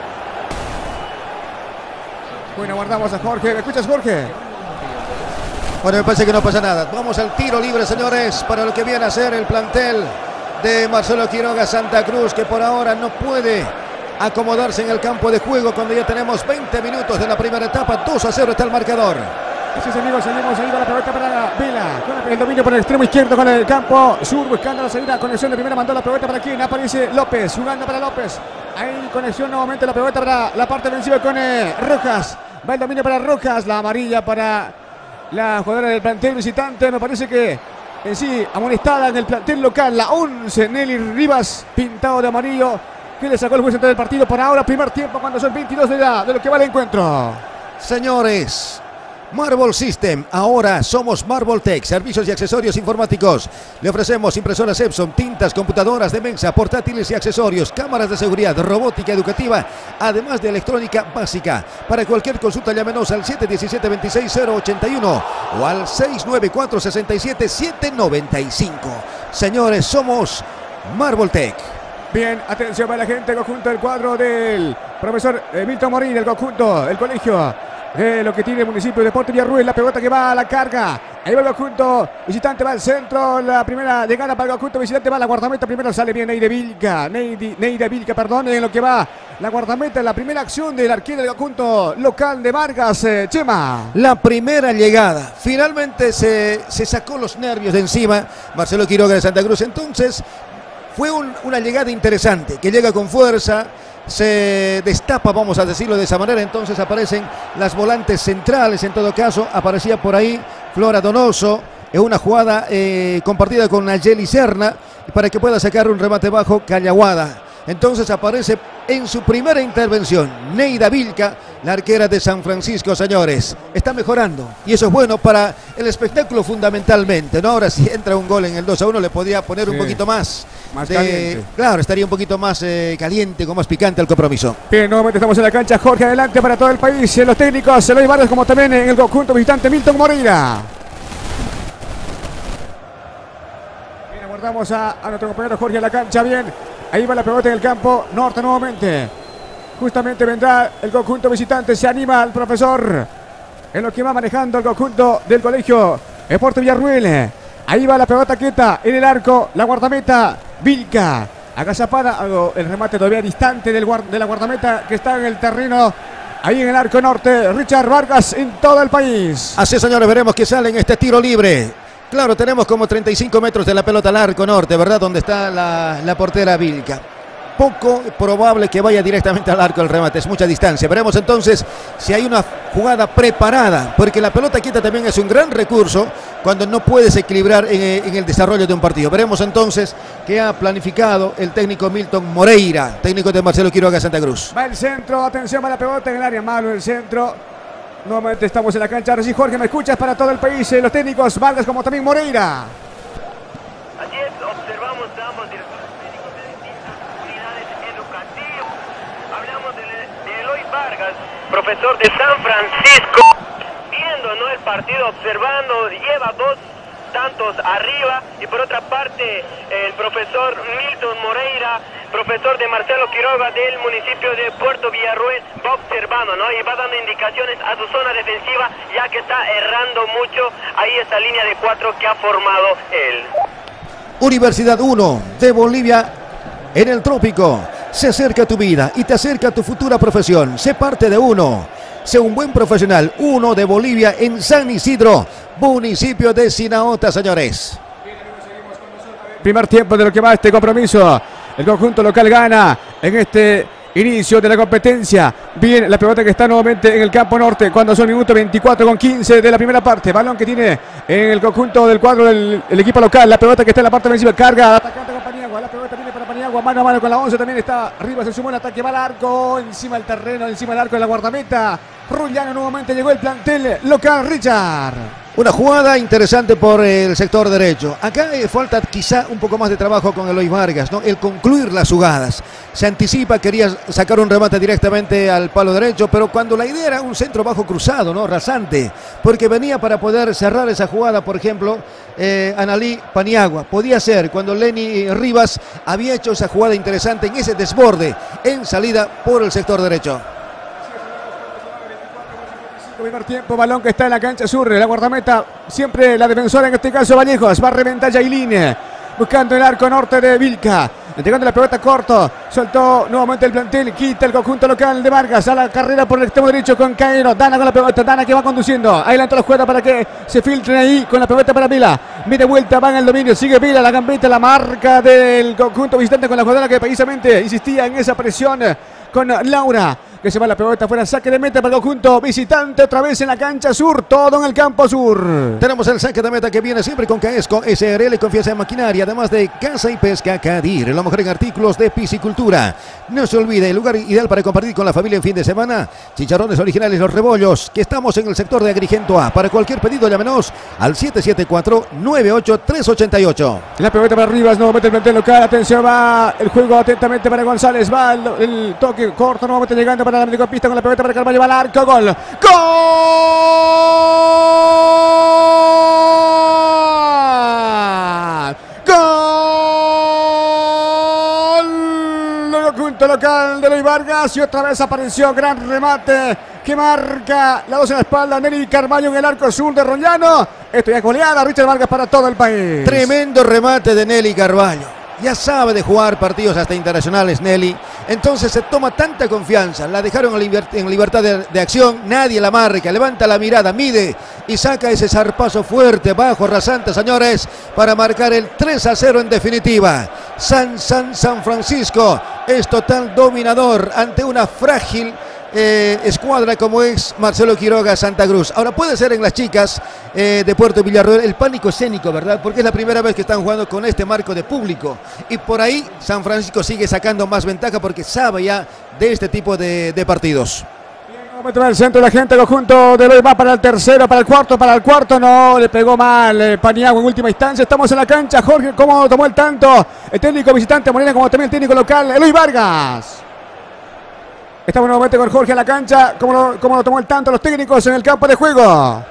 Bueno, guardamos a Jorge. ¿Me escuchas, Jorge? Bueno, me parece que no pasa nada. Vamos al tiro libre, señores, para lo que viene a ser el plantel de Marcelo Quiroga Santa Cruz, que por ahora no puede acomodarse en el campo de juego cuando ya tenemos veinte minutos de la primera etapa. dos a cero está el marcador. Así es, amigos, seguimos ahí va la pelota para Vela, con el dominio por el extremo izquierdo con el campo sur, buscando la salida, conexión de primera, mandó la pelota para quien aparece López, jugando para López, ahí conexión nuevamente la pelota para la parte ofensiva con eh, Rojas, va el dominio para Rojas, la amarilla para la jugadora del plantel visitante, me parece que en sí amonestada en el plantel local, la once, Nelly Rivas, pintado de amarillo, que le sacó el juez del partido por ahora, primer tiempo cuando son veintidós de, la, de lo que va el encuentro. Señores, Marble System, ahora somos Marble Tech, servicios y accesorios informáticos. Le ofrecemos impresoras Epson, tintas, computadoras de mesa, portátiles y accesorios, cámaras de seguridad, robótica educativa, además de electrónica básica. Para cualquier consulta llámenos al siete uno siete, dos seis cero ocho uno o al seis nueve cuatro, seis siete, siete nueve cinco. Señores, somos Marble Tech. Bien, atención para la gente, conjunto del cuadro del profesor Milton Morín, el conjunto, el colegio de lo que tiene el municipio de Puerto Villarruel, la pelota que va a la carga, ahí va el conjunto visitante, va al centro, la primera llegada para el conjunto visitante, va a la guardameta, primero sale bien Neide Vilca, Neide, Neide Vilca, perdón, en lo que va la guardameta, la primera acción del arquero del conjunto local de Vargas, eh, Chema. La primera llegada, finalmente se, se sacó los nervios de encima Marcelo Quiroga de Santa Cruz, entonces fue un, una llegada interesante, que llega con fuerza, se destapa, vamos a decirlo de esa manera, entonces aparecen las volantes centrales, en todo caso, aparecía por ahí Flora Donoso, en una jugada eh, compartida con Nayeli Serna, para que pueda sacar un remate bajo Callaguada. Entonces aparece en su primera intervención Neida Vilca, la arquera de San Francisco, señores. Está mejorando y eso es bueno para el espectáculo fundamentalmente, ¿no? Ahora si entra un gol en el dos a uno le podría poner sí, un poquito más, más de, caliente. Claro, estaría un poquito más eh, caliente, con más picante el compromiso. Bien, nuevamente estamos en la cancha, Jorge, adelante para todo el país, los técnicos, Eloy Vargas, como también en el conjunto visitante Milton Moreira. Bien, aguardamos a, a nuestro compañero Jorge en la cancha, bien. Ahí va la pelota en el campo norte nuevamente. Justamente vendrá el conjunto visitante. Se anima el profesor en lo que va manejando el conjunto del colegio Puerto Villarruel. Ahí va la pelota quieta en el arco. La guardameta Vilca. Agazapada. El remate todavía distante del guard, de la guardameta que está en el terreno. Ahí en el arco norte. Richard Vargas en todo el país. Así, señores, veremos que sale en este tiro libre. Claro, tenemos como treinta y cinco metros de la pelota al arco norte, ¿verdad? Donde está la, la portera Vilca. Poco probable que vaya directamente al arco el remate, es mucha distancia. Veremos entonces si hay una jugada preparada, porque la pelota quieta también es un gran recurso cuando no puedes equilibrar en, en el desarrollo de un partido. Veremos entonces qué ha planificado el técnico Milton Moreira, técnico de Marcelo Quiroga Santa Cruz. Va el centro, atención, va la pelota en el área, malo el centro. Nuevamente estamos en la cancha. Ahora sí, Jorge, ¿me escuchas? Para todo el país, eh, los técnicos Vargas como también Moreira. Así es, observamos ambos directores técnicos de distintas unidades educativas. Hablamos de, de Eloy Vargas, profesor de San Francisco, viendo, ¿no?, el partido, observando, lleva dos tantos arriba, y por otra parte el profesor Milton Moreira, profesor de Marcelo Quiroga del municipio de Puerto Villarruel, va observando, ¿no?, y va dando indicaciones a su zona defensiva, ya que está errando mucho ahí esa línea de cuatro que ha formado él. Universidad uno de Bolivia en el trópico. Se acerca a tu vida y te acerca a tu futura profesión. Sé parte de uno. Sé un buen profesional. Uno de Bolivia en San Isidro, municipio de Sinaota, señores. Primer tiempo de lo que va este compromiso. El conjunto local gana en este inicio de la competencia. Bien, la pelota que está nuevamente en el campo norte cuando son minutos veinticuatro con quince de la primera parte. Balón que tiene en el conjunto del cuadro del el equipo local. La pelota que está en la parte ofensiva. Carga, atacante con Paniagua. La pelota viene para Paniagua. Mano a mano con la once. También está arriba. Se sumó el ataque. Va al arco. Encima del terreno. Encima del arco de la guardameta. Rullano nuevamente llegó el plantel local. Richard. Una jugada interesante por el sector derecho. Acá eh, falta quizá un poco más de trabajo con Eloy Vargas, ¿no? El concluir las jugadas. Se anticipa, quería sacar un remate directamente al palo derecho, pero cuando la idea era un centro bajo cruzado, ¿no? Rasante, porque venía para poder cerrar esa jugada, por ejemplo, eh, Analí Paniagua. Podía ser cuando Lenny Rivas había hecho esa jugada interesante en ese desborde en salida por el sector derecho. Primer tiempo, balón que está en la cancha sur, la guardameta, siempre la defensora, en este caso Vallejos, va a reventar Yailín, buscando el arco norte de Vilca. Llegando la pelota corto. Soltó nuevamente el plantel. Quita el conjunto local de Vargas. A la carrera por el extremo derecho con Cairo. Dana con la pelota. Dana que va conduciendo. Adelanta la jugada para que se filtren ahí con la pelota para Vila. Mide vuelta, va en el dominio. Sigue Vila. La gambeta, la marca del conjunto visitante con la jugadora que precisamente insistía en esa presión con Laura. Que se va la pelota fuera, saque de meta para el conjunto visitante, otra vez en la cancha sur, todo en el campo sur. Tenemos el saque de meta que viene siempre con Caesco S R L, confianza en maquinaria, además de Casa y Pesca Cadir, la mujer en artículos de piscicultura. No se olvide, el lugar ideal para compartir con la familia en fin de semana, chicharrones originales Los Rebollos, que estamos en el sector de Agrigento A. Para cualquier pedido, llámenos al siete siete cuatro, nueve ocho tres ocho ocho. La pelota para Rivas, nuevamente el plantel local, atención, va el juego atentamente para González, va el, el toque corto, nuevamente llegando para la mediocampista con la pelota para Carvalho, va al arco, gol, gol, gol, el conjunto local de Eloy Vargas y otra vez apareció gran remate que marca la dos en la espalda, Nelly Carvalho en el arco sur de Rogliano. Esto ya es goleada, Richard Vargas para todo el país. Tremendo remate de Nelly Carvalho. Ya sabe de jugar partidos hasta internacionales Nelly, entonces se toma tanta confianza, la dejaron en libertad de, de acción, nadie la marca, levanta la mirada, mide y saca ese zarpazo fuerte, bajo, rasante, señores, para marcar el tres a cero en definitiva. San San San Francisco es total dominador ante una frágil Eh, escuadra como es Marcelo Quiroga Santa Cruz. Ahora puede ser en las chicas eh, de Puerto Villarroel el pánico escénico, ¿verdad? Porque es la primera vez que están jugando con este marco de público y por ahí San Francisco sigue sacando más ventaja porque sabe ya de este tipo de, de partidos. Bien, el centro de la gente, conjunto de Eloy va para el tercero, para el cuarto, para el cuarto, no, le pegó mal eh, Paniagua en última instancia. Estamos en la cancha, Jorge, ¿cómo tomó el tanto? El técnico visitante Morena, como también el técnico local, Eloy Vargas. Estamos nuevamente con Jorge a la cancha. ¿Cómo lo, cómo lo tomó el tanto los técnicos en el campo de juego?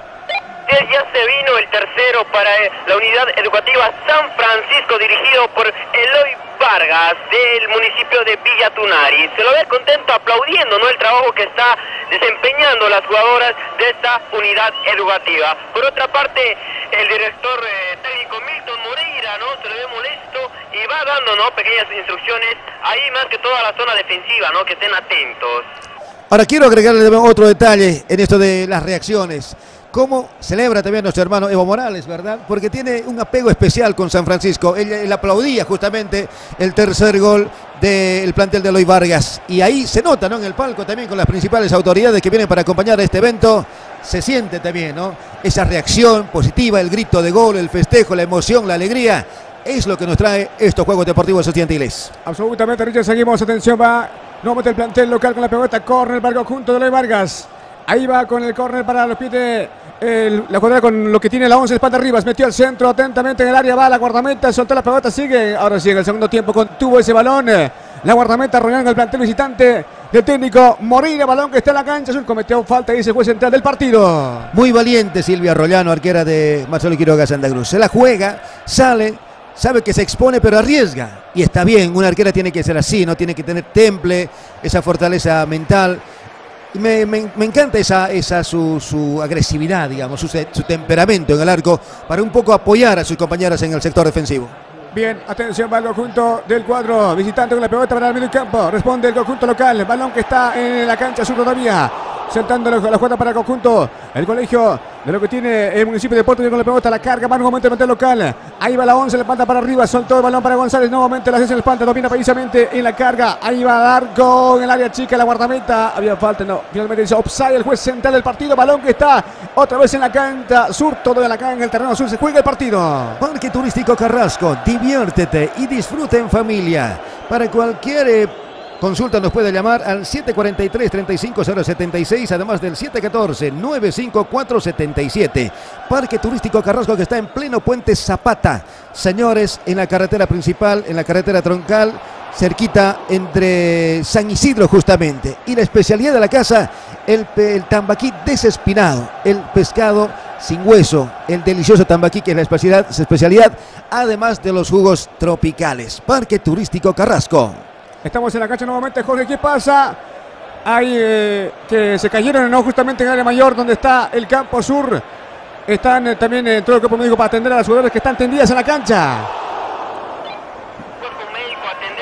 Ya se vino el tercero para la unidad educativa San Francisco, dirigido por Eloy Vargas del municipio de Villa Tunari. Se lo ve contento aplaudiendo, ¿no?, el trabajo que está desempeñando las jugadoras de esta unidad educativa. Por otra parte, el director eh, técnico Milton Moreira, ¿no?, se lo ve molesto y va dando, ¿no?, pequeñas instrucciones ahí, más que toda la zona defensiva, ¿no?, que estén atentos. Ahora quiero agregarle otro detalle en esto de las reacciones. Cómo celebra también nuestro hermano Evo Morales, ¿verdad? Porque tiene un apego especial con San Francisco. Él, él aplaudía justamente el tercer gol del plantel de Eloy Vargas. Y ahí se nota, ¿no?, en el palco también con las principales autoridades que vienen para acompañar a este evento. Se siente también, ¿no?, esa reacción positiva, el grito de gol, el festejo, la emoción, la alegría. Es lo que nos trae estos Juegos Deportivos Estudiantiles. Absolutamente, Richard, seguimos. Atención, va nuevamente el plantel local con la pelota. Córner para el conjunto de Eloy Vargas. Ahí va con el córner para los pies de el, la cuadra con lo que tiene la once, espalda arriba. Metió al centro atentamente en el área. Va a la guardameta, soltó la pelota, sigue. Ahora sí, en el segundo tiempo contuvo ese balón. La guardameta rodeando el plantel visitante del técnico Moreira. Balón que está en la cancha. Azul cometió falta y se fue central del partido. Muy valiente Silvia Rogliano, arquera de Marcelo Quiroga Santa Cruz. Se la juega, sale, sabe que se expone pero arriesga. Y está bien, una arquera tiene que ser así, no tiene que tener temple, esa fortaleza mental. Y me, me, me encanta esa, esa su, su agresividad, digamos, su, su temperamento en el arco para un poco apoyar a sus compañeras en el sector defensivo. Bien, atención, va el conjunto del cuadro visitante con la pelota para el medio campo. Responde el conjunto local, balón que está en la cancha sur todavía. Sentando la, la jugada para el conjunto, el colegio de lo que tiene el municipio de Puerto. Con la pelota, la carga, va nuevamente el plantel local. Ahí va la once, la espalda para arriba, soltó el balón para González. Nuevamente la hace en la espalda, domina precisamente en la carga. Ahí va a dar gol en el área chica, la guardameta. Había falta, no, finalmente dice offside el juez central del partido. Balón que está otra vez en la cancha sur, todo en la cancha, en el terreno sur. Se juega el partido. Parque Turístico Carrasco, diviértete y disfruta en familia. Para cualquier eh, consulta nos puede llamar al siete cuatro tres, tres cinco cero siete seis, además del siete uno cuatro, nueve cinco cuatro siete siete. Parque Turístico Carrasco, que está en pleno Puente Zapata. Señores, en la carretera principal, en la carretera troncal, cerquita entre San Isidro justamente. Y la especialidad de la casa, el, el tambaquí desespinado, el pescado sin hueso, el delicioso tambaquí, que es la especialidad, especialidad, además de los jugos tropicales. Parque Turístico Carrasco. Estamos en la cancha nuevamente, Jorge. ¿Qué pasa? Hay eh, que se cayeron, ¿no?, justamente en el área mayor donde está el campo sur. Están eh, también en eh, todo el cuerpo médico para atender a las jugadoras que están tendidas en la cancha. Cuerpo médico atender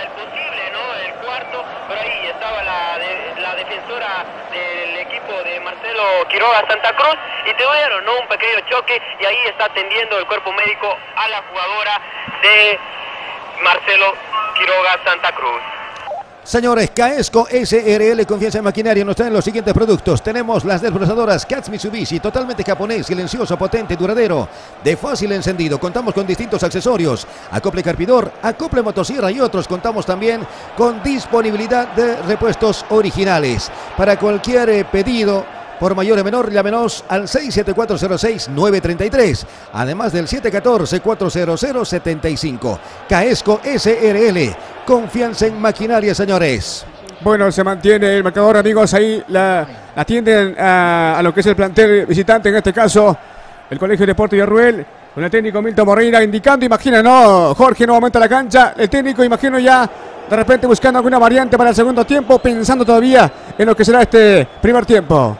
el posible, ¿no? El cuarto, pero ahí estaba la, de, la defensora del equipo de Marcelo Quiroga Santa Cruz y tuvieron, ¿no? Un pequeño choque y ahí está atendiendo el cuerpo médico a la jugadora de Marcelo Quiroga Santa Cruz. Señores, Caesco S R L Confianza en Maquinaria nos traen los siguientes productos. Tenemos las desbrozadoras Katz Mitsubishi, totalmente japonés, silencioso, potente, duradero, de fácil encendido. Contamos con distintos accesorios, acople carpidor, acople motosierra y otros. Contamos también con disponibilidad de repuestos originales. Para cualquier eh, pedido, por mayor o menor, llámenos al seis siete cuatro cero seis nueve tres tres, además del siete uno cuatro cuatro cero cero siete cinco. Caesco S R L, confianza en maquinaria, señores. Bueno, se mantiene el marcador, amigos, ahí la atienden a, a lo que es el plantel visitante, en este caso el Colegio de Deportes Villarroel, con el técnico Milton Moreira indicando, imagina, ¿no? Jorge nuevamente a la cancha, el técnico, imagino ya de repente buscando alguna variante para el segundo tiempo, pensando todavía en lo que será este primer tiempo.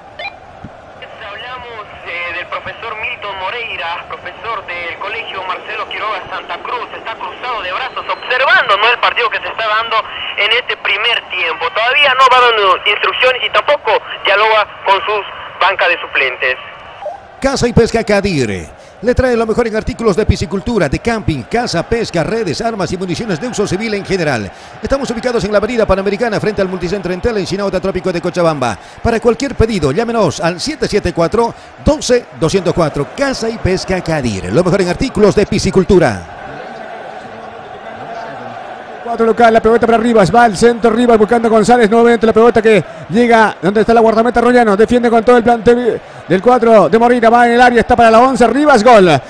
Profesor del Colegio Marcelo Quiroga Santa Cruz, está cruzado de brazos observando, ¿no?, el partido que se está dando en este primer tiempo. Todavía no va dando instrucciones y tampoco dialoga con sus bancas de suplentes. Caza y Pesca Cadire le trae lo mejor en artículos de piscicultura, de camping, caza, pesca, redes, armas y municiones de uso civil en general. Estamos ubicados en la avenida Panamericana frente al Multicentro Entel en Chinauta Trópico de Cochabamba. Para cualquier pedido, llámenos al siete siete cuatro doce doscientos cuatro. Caza y Pesca Cadire, lo mejor en artículos de piscicultura. Cuatro local, la pelota para Rivas, va al centro Rivas buscando a González, nuevamente la pelota que llega donde está la guardameta Rollano, defiende con todo el plantel del cuatro de Moreira, va en el área, está para la once, Rivas, gol, ¡gol!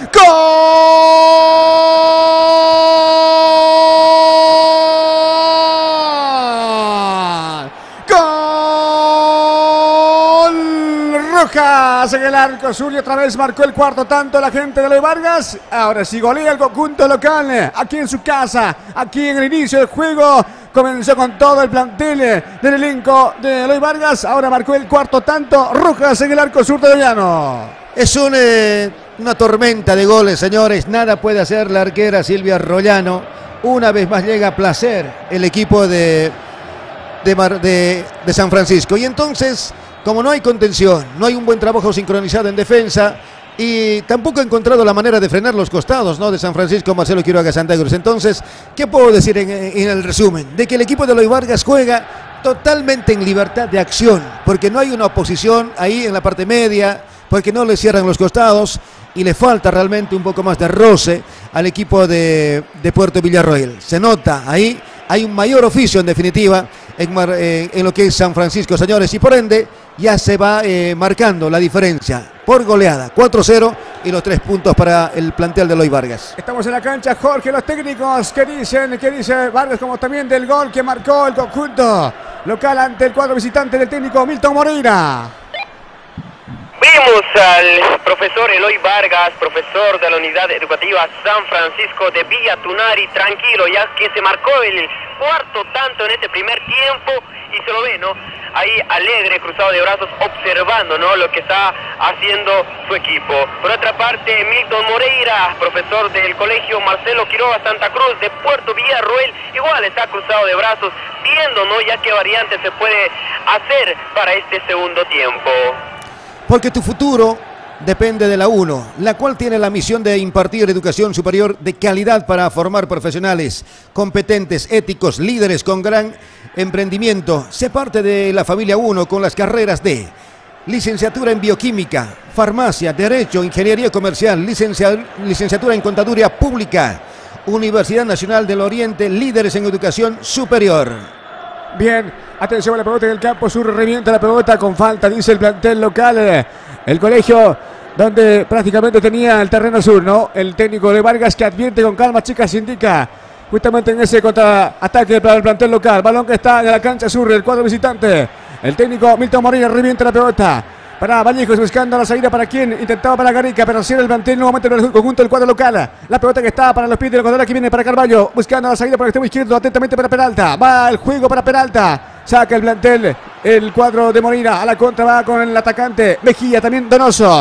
Rojas en el arco sur y otra vez marcó el cuarto tanto la gente de Eloy Vargas. Ahora sí golea el conjunto local aquí en su casa, aquí en el inicio del juego. Comenzó con todo el plantel del elenco de Eloy Vargas. Ahora marcó el cuarto tanto Rojas en el arco sur de Rollano. Es un, eh, una tormenta de goles, señores. Nada puede hacer la arquera Silvia Rollano. Una vez más llega a placer el equipo de, de, de, de San Francisco. Y entonces, como no hay contención, no hay un buen trabajo sincronizado en defensa y tampoco ha encontrado la manera de frenar los costados, ¿no?, de San Francisco Marcelo Quiroga Santa Cruz. Entonces, ¿qué puedo decir en, en el resumen? De que el equipo de Eloy Vargas juega totalmente en libertad de acción, porque no hay una oposición ahí en la parte media, porque no le cierran los costados y le falta realmente un poco más de roce al equipo de, de Puerto Villarroel. Se nota ahí, hay un mayor oficio en definitiva en, eh, en lo que es San Francisco, señores, y por ende ya se va eh, marcando la diferencia por goleada, cuatro cero y los tres puntos para el plantel de Eloy Vargas. Estamos en la cancha, Jorge, los técnicos que dicen, que dice Vargas, como también del gol que marcó el conjunto local ante el cuadro visitante del técnico Milton Moreira. Vimos al profesor Eloy Vargas, profesor de la Unidad Educativa San Francisco de Villa Tunari, tranquilo, ya que se marcó el cuarto tanto en este primer tiempo y se lo ve, ¿no?, ahí alegre, cruzado de brazos, observando, ¿no?, lo que está haciendo su equipo. Por otra parte, Milton Moreira, profesor del Colegio Marcelo Quiroga Santa Cruz de Puerto Villarroel, igual está cruzado de brazos, viendo, ¿no?, ya qué variante se puede hacer para este segundo tiempo. Porque tu futuro depende de la UNO, la cual tiene la misión de impartir educación superior de calidad para formar profesionales competentes, éticos, líderes con gran emprendimiento. Sé parte de la familia UNO con las carreras de licenciatura en bioquímica, farmacia, derecho, ingeniería comercial, licencia, licenciatura en contaduría pública, Universidad Nacional del Oriente, líderes en educación superior. Bien, atención a la pelota en el campo sur, revienta la pelota con falta, dice el plantel local, el colegio donde prácticamente tenía el terreno sur, ¿no? El técnico de Vargas que advierte con calma, chicas, indica justamente en ese contraataque para el plantel local, balón que está en la cancha sur, el cuadro visitante, el técnico Milton Moreira revienta la pelota para Vallejos buscando la salida para quien intentaba para Gareca, pero cierra el plantel nuevamente en el conjunto del cuadro local. La pelota que está para los pies del jugador, aquí viene para Carballo, buscando la salida por el extremo izquierdo, atentamente para Peralta. Va el juego para Peralta, saca el plantel, el cuadro de Moreira, a la contra va con el atacante Mejía, también Donoso.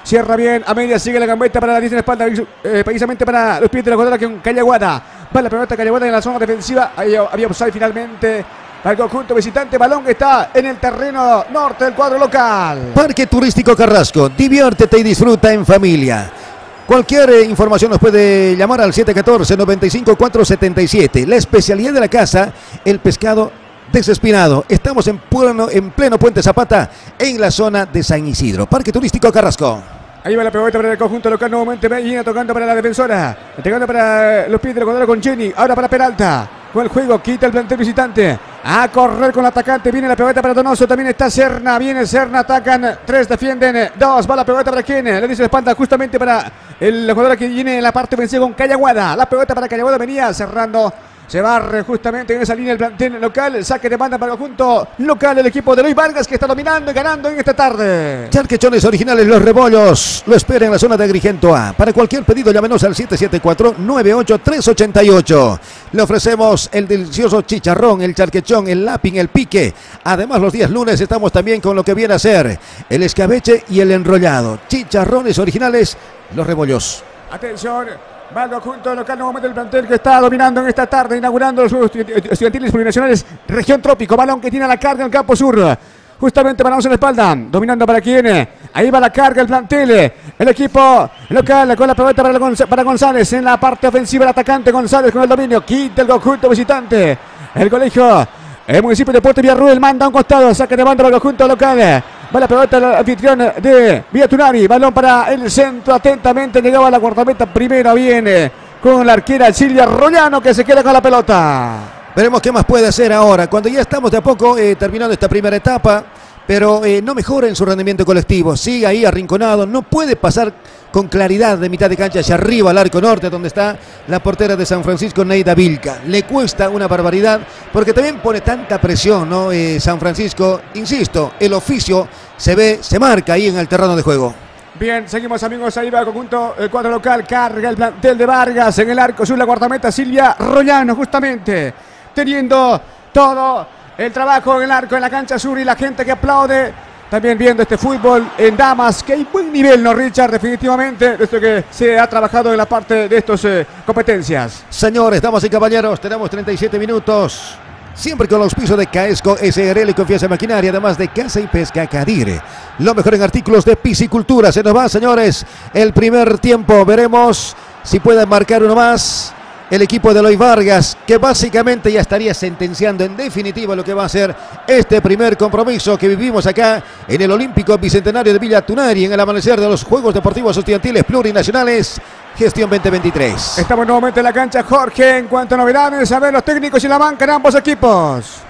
Cierra bien a media, sigue la gambeta para la diestra espalda, eh, precisamente para los pies de la jugadora con Callaguada. Va la pelota Callaguada en la zona defensiva. Ahí había offside finalmente para el conjunto visitante. Balón que está en el terreno norte del cuadro local. Parque Turístico Carrasco. Diviértete y disfruta en familia. Cualquier eh, información nos puede llamar al siete uno cuatro, nueve cinco cuatro siete siete. La especialidad de la casa, el pescado desespinado. Estamos en pleno, en pleno Puente Zapata, en la zona de San Isidro. Parque Turístico Carrasco. Ahí va la pelota para el conjunto local nuevamente. Medina tocando para la defensora. Entregando para los pies del jugador con Jenny. Ahora para Peralta. Con el juego, quita el plantel visitante. A correr con el atacante. Viene la pelota para Donoso. También está Serna. Viene Serna. Atacan. Tres defienden. Dos. Va la pelota para quien. Le dice la espalda justamente para el jugador que viene en la parte ofensiva con Callaguada. La pelota para Callaguada venía cerrando. Se barre justamente en esa línea el plantel local. El saque de banda para el conjunto local. El equipo de Eloy Vargas que está dominando y ganando en esta tarde. Charquechones originales Los Rebollos. Lo espera en la zona de Agrigento A. Para cualquier pedido llámenos al siete siete cuatro, nueve ocho tres ocho ocho. Le ofrecemos el delicioso chicharrón, el charquechón, el lapping, el pique. Además los días lunes estamos también con lo que viene a ser el escabeche y el enrollado. Chicharrones originales Los Rebollos. Atención. Va el conjunto local nuevamente el plantel que está dominando en esta tarde, inaugurando los Juegos Estudiantiles Plurinacionales Región Trópico. Balón que tiene la carga en el campo sur. Justamente balón en la espalda. Dominando para quién. Ahí va la carga el plantel. El equipo local con la pelota para, Gonz para González. En la parte ofensiva el atacante González con el dominio. Quita el conjunto visitante. El colegio. El municipio de Puerto Villarruel manda a un costado. Saque de banda para el conjunto local. Va la pelota al anfitrión de Villatunari. Balón para el centro. Atentamente llegaba a la guardameta. Primero viene con la arquera Silvia Rollano que se queda con la pelota. Veremos qué más puede hacer ahora. Cuando ya estamos de a poco eh, terminando esta primera etapa. Pero eh, no mejora en su rendimiento colectivo. Sigue ahí arrinconado. No puede pasar con claridad de mitad de cancha hacia arriba al arco norte, donde está la portera de San Francisco, Neida Vilca. Le cuesta una barbaridad, porque también pone tanta presión, ¿no? Eh, San Francisco, insisto, el oficio se ve, se marca ahí en el terreno de juego. Bien, seguimos amigos, ahí va el conjunto, el cuadro local, carga el plantel de Vargas en el arco sur, la guardameta Silvia Rollano, justamente, teniendo todo el trabajo en el arco, en la cancha sur y la gente que aplaude. También viendo este fútbol en damas, que hay buen nivel, ¿no, Richard? Definitivamente, esto que se ha trabajado en la parte de estas eh, competencias. Señores, damas y caballeros, tenemos treinta y siete minutos. Siempre con el auspicio de Caesco S R L y Confianza en Maquinaria, además de Casa y Pesca Cadire. Lo mejor en artículos de piscicultura. Se nos va, señores, el primer tiempo. Veremos si pueden marcar uno más. El equipo de Eloy Vargas, que básicamente ya estaría sentenciando en definitiva lo que va a ser este primer compromiso que vivimos acá en el Olímpico Bicentenario de Villatunari, en el amanecer de los Juegos Deportivos Estudiantiles Plurinacionales Gestión veinte veintitrés. Estamos nuevamente en la cancha, Jorge. En cuanto a novedades, a ver los técnicos y la banca en ambos equipos.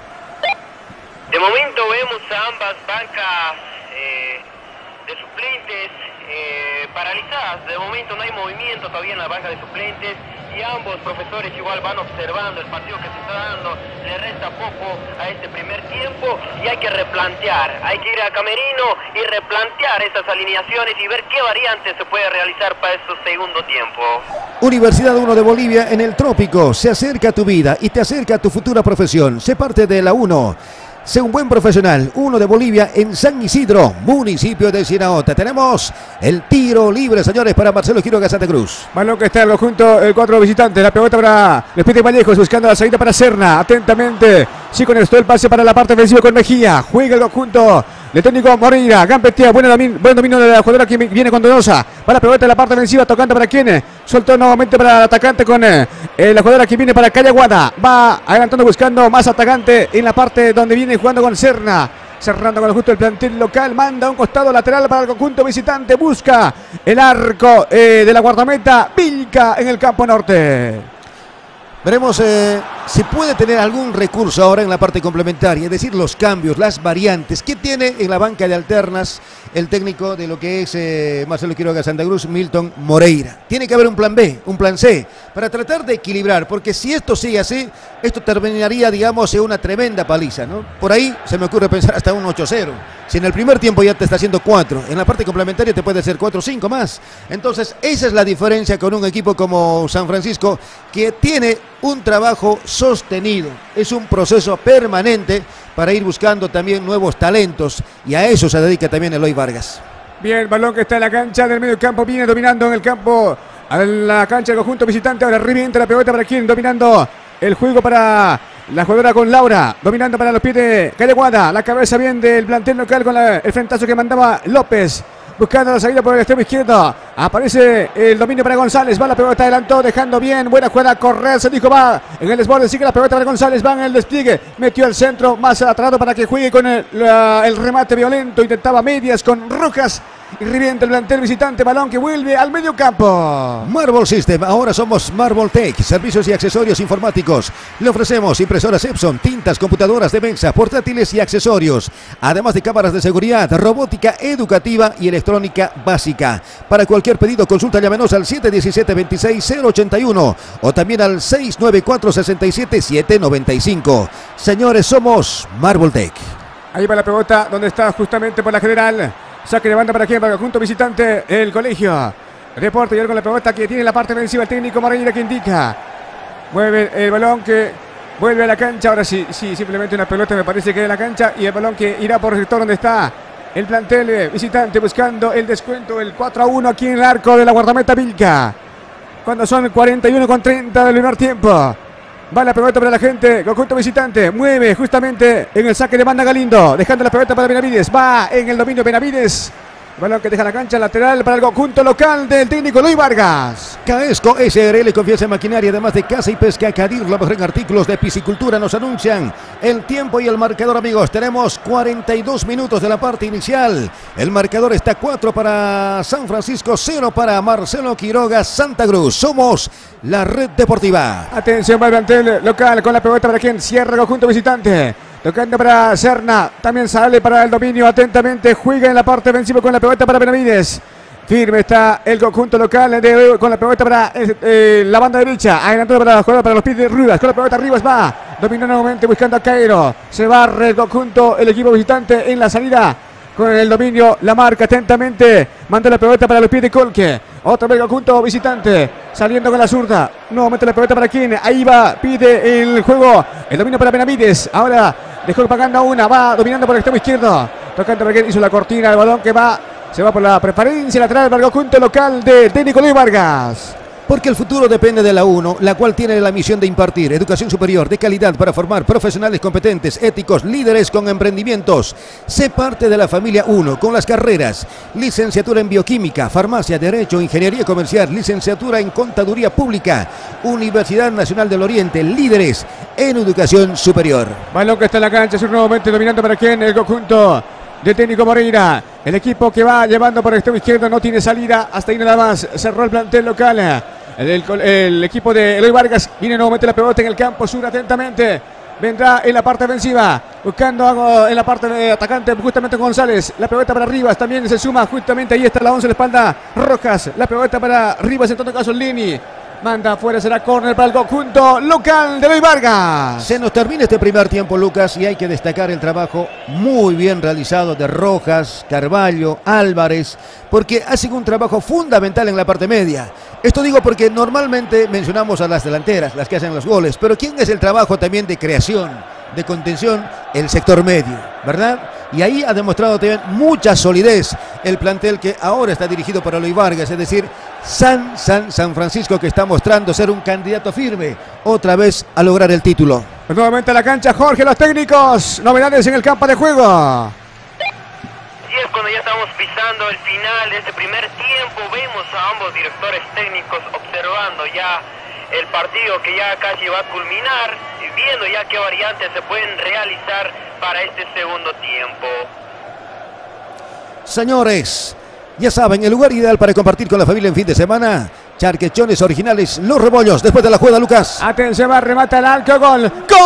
De momento vemos a ambas bancas eh, de suplentes eh, paralizadas. De momento no hay movimiento todavía en la banca de suplentes. Y ambos profesores igual van observando el partido que se está dando. Le resta poco a este primer tiempo y hay que replantear. Hay que ir a camerino y replantear esas alineaciones y ver qué variantes se puede realizar para este segundo tiempo. Universidad uno de Bolivia en el trópico. Se acerca a tu vida y te acerca a tu futura profesión. Sé parte de la uno. Sé un buen profesional. Uno de Bolivia en San Isidro, municipio de Sinaota. Tenemos el tiro libre, señores, para Marcelo Quiroga Santa Cruz. Balón que está junto el cuatro visitante. La pelota para Despide Vallejos, buscando la salida para Serna. Atentamente. Sí, con esto el pase para la parte ofensiva con Mejía. Juega el conjunto de técnico Moreira. Gambetea. Buen dominio, buen dominio de la jugadora que viene con Donosa. Para la pelota de la parte ofensiva, tocando para quién. Soltó nuevamente para el atacante con eh, la jugadora que viene para Callaguada. Va adelantando, buscando más atacante en la parte donde viene jugando con Serna. Cerrando con el justo el plantel local. Manda un costado lateral para el conjunto visitante. Busca el arco eh, de la guardameta Vilca en el campo norte. Veremos eh, si puede tener algún recurso ahora en la parte complementaria, es decir, los cambios, las variantes. ¿Qué tiene en la banca de alternas el técnico de lo que es eh, Marcelo Quiroga Santa Cruz, Milton Moreira? Tiene que haber un plan B, un plan C, para tratar de equilibrar, porque si esto sigue así, esto terminaría, digamos, en una tremenda paliza, ¿no? Por ahí se me ocurre pensar hasta un ocho cero. Si en el primer tiempo ya te está haciendo cuatro, en la parte complementaria te puede hacer cuatro o cinco más. Entonces, esa es la diferencia con un equipo como San Francisco, que tiene un trabajo sostenido. Es un proceso permanente para ir buscando también nuevos talentos, y a eso se dedica también Eloy Vargas. Bien, balón que está en la cancha del medio campo. Viene dominando en el campo. A la cancha del conjunto visitante. Ahora revienta la pelota para quien dominando el juego para la jugadora con Laura. Dominando para los pies de Calleguada. La cabeza bien del plantel local con la, el frentazo que mandaba López. Buscando la salida por el extremo izquierdo. Aparece el dominio para González. Va la pelota, adelantó, dejando bien. Buena jugada, correr. Se dijo, va en el desborde. Sigue la pelota para González. Va en el despliegue. Metió al centro. Más atrás para que juegue con el, la, el remate violento. Intentaba medias con Rojas. Y revienta el plantel visitante. Balón que vuelve al medio campo. Marble System. Ahora somos Marble Tech. Servicios y accesorios informáticos. Le ofrecemos impresoras Epson, tintas, computadoras de mesa, portátiles y accesorios. Además de cámaras de seguridad, robótica educativa y electrónica básica. Para cualquier pedido, consulta, llámenos al siete uno siete, dos seis cero ocho uno o también al seis nueve cuatro, seis siete, siete nueve cinco. Señores, somos Marble Tech. Ahí va la pelota, donde está justamente por la general. Saque de banda para quien, para el conjunto visitante, el colegio. Reporte y con la pelota que tiene la parte defensiva el técnico Moreira que indica. Mueve el balón que vuelve a la cancha. Ahora sí, sí, simplemente una pelota me parece que es la cancha. Y el balón que irá por el sector donde está el plantel visitante buscando el descuento, el cuatro a uno aquí en el arco de la guardameta Vilca. Cuando son cuarenta y uno con treinta del primer tiempo. Va la pelota para la gente, conjunto visitante, mueve justamente en el saque de banda Galindo, dejando la pelota para Benavides, va en el dominio Benavides, balón que deja la cancha lateral para el conjunto local del técnico Luis Vargas. Caesco S R L, confianza en maquinaria, además de Casa y Pesca Cadir, lo mejor en artículos de piscicultura. Nos anuncian el tiempo y el marcador, amigos. Tenemos cuarenta y dos minutos de la parte inicial. El marcador está cuatro para San Francisco, cero para Marcelo Quiroga Santa Cruz. Somos la Red Deportiva. Atención, va el plantel local con la pelota para quien cierra el conjunto visitante. Tocando para Serna, también sale para el dominio, atentamente juega en la parte defensiva con la pelota para Benavides. Firme está el conjunto local de, con la pelota para eh, la banda derecha, adelantando para la jugada para los pies de Rivas, con la pelota Rivas va, dominando nuevamente buscando a Cairo, se barre el conjunto, el equipo visitante en la salida. Con el dominio, la marca atentamente, manda la pelota para los pies de Colque. Otra vez el conjunto visitante, saliendo con la zurda. Nuevamente la pelota para quien, ahí va, pide el juego, el dominio para Benavides. Ahora dejó pagando a una, va dominando por el extremo izquierdo. Tocando para quien hizo la cortina, el balón que va, se va por la preferencia lateral para el conjunto local de técnico Luis Vargas. Porque el futuro depende de la UNO, la cual tiene la misión de impartir educación superior de calidad para formar profesionales competentes, éticos, líderes con emprendimientos. Sé parte de la familia UNO con las carreras: licenciatura en bioquímica, farmacia, derecho, ingeniería comercial, licenciatura en contaduría pública, Universidad Nacional del Oriente, líderes en educación superior. Balón que está en la cancha, es nuevamente dominando para quien, el conjunto del técnico Moreira. El equipo que va llevando por el extremo izquierdo no tiene salida, hasta ahí nada más, cerró el plantel local. El, el, el equipo de Eloy Vargas viene nuevamente la pelota en el campo sur atentamente. Vendrá en la parte defensiva, buscando algo en la parte de atacante, justamente González. La pelota para Rivas, también se suma justamente, ahí está la once, la espalda Rojas. La pelota para Rivas, en todo caso Lini. Manda afuera, será córner para el conjunto local de Eloy Vargas. Se nos termina este primer tiempo, Lucas, y hay que destacar el trabajo muy bien realizado de Rojas, Carvalho, Álvarez, porque hacen un trabajo fundamental en la parte media. Esto digo porque normalmente mencionamos a las delanteras, las que hacen los goles, pero ¿quién es el trabajo también de creación, de contención? El sector medio, ¿verdad? Y ahí ha demostrado también mucha solidez el plantel que ahora está dirigido por Eloy Vargas, es decir, San, San, San Francisco, que está mostrando ser un candidato firme otra vez a lograr el título. Nuevamente a la cancha, Jorge, los técnicos, novedades en el campo de juego. Y es cuando ya estamos pisando el final de este primer tiempo, vemos a ambos directores técnicos observando ya el partido que ya casi va a culminar y viendo ya qué variantes se pueden realizar para este segundo tiempo. Señores, ya saben, el lugar ideal para compartir con la familia en fin de semana: charquechones originales Los Rebollos. Después de la jugada, Lucas. Atención, va, remata el arco, gol. ¡Gol!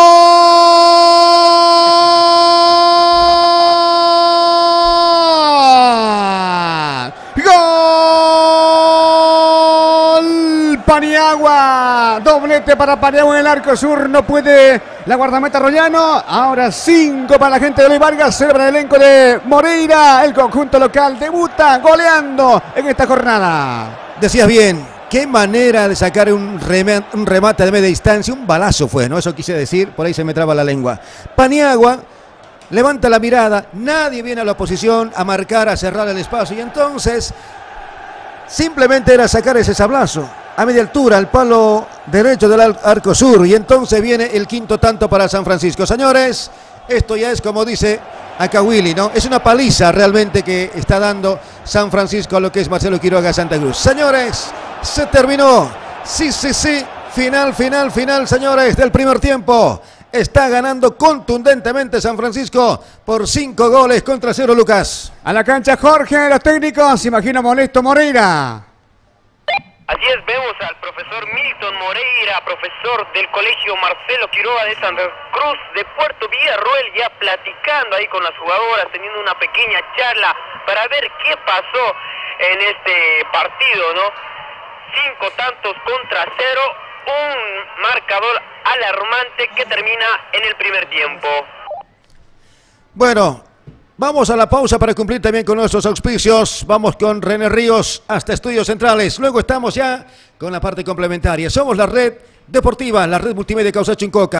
Paniagua, doblete para Paniagua en el arco sur, no puede la guardameta Rollano. Ahora cinco para la gente de Eloy Vargas, celebra el elenco de Moreira. El conjunto local debuta goleando en esta jornada. Decías bien, qué manera de sacar un remate, un remate de media distancia, un balazo fue, ¿no? Eso quise decir, por ahí se me traba la lengua. Paniagua levanta la mirada, nadie viene a la oposición a marcar, a cerrar el espacio, y entonces simplemente era sacar ese sablazo a media altura, al palo derecho del arco sur, y entonces viene el quinto tanto para San Francisco. Señores, esto ya es como dice acá Willy, ¿no? Es una paliza realmente que está dando San Francisco a lo que es Marcelo Quiroga Santa Cruz. Señores, se terminó. Sí, sí, sí. Final, final, final, señores, del primer tiempo. Está ganando contundentemente San Francisco por cinco goles contra cero, Lucas. A la cancha Jorge, los técnicos, imagino molesto Moreira. Así es, vemos al profesor Milton Moreira, profesor del colegio Marcelo Quiroga de Santa Cruz de Puerto Villarroel, ya platicando ahí con las jugadoras, teniendo una pequeña charla para ver qué pasó en este partido, ¿no? Cinco tantos contra cero, un marcador alarmante que termina en el primer tiempo. Bueno, vamos a la pausa para cumplir también con nuestros auspicios. Vamos con René Ríos hasta Estudios Centrales. Luego estamos ya con la parte complementaria. Somos la red deportiva, la red multimedia Causa Chincoca.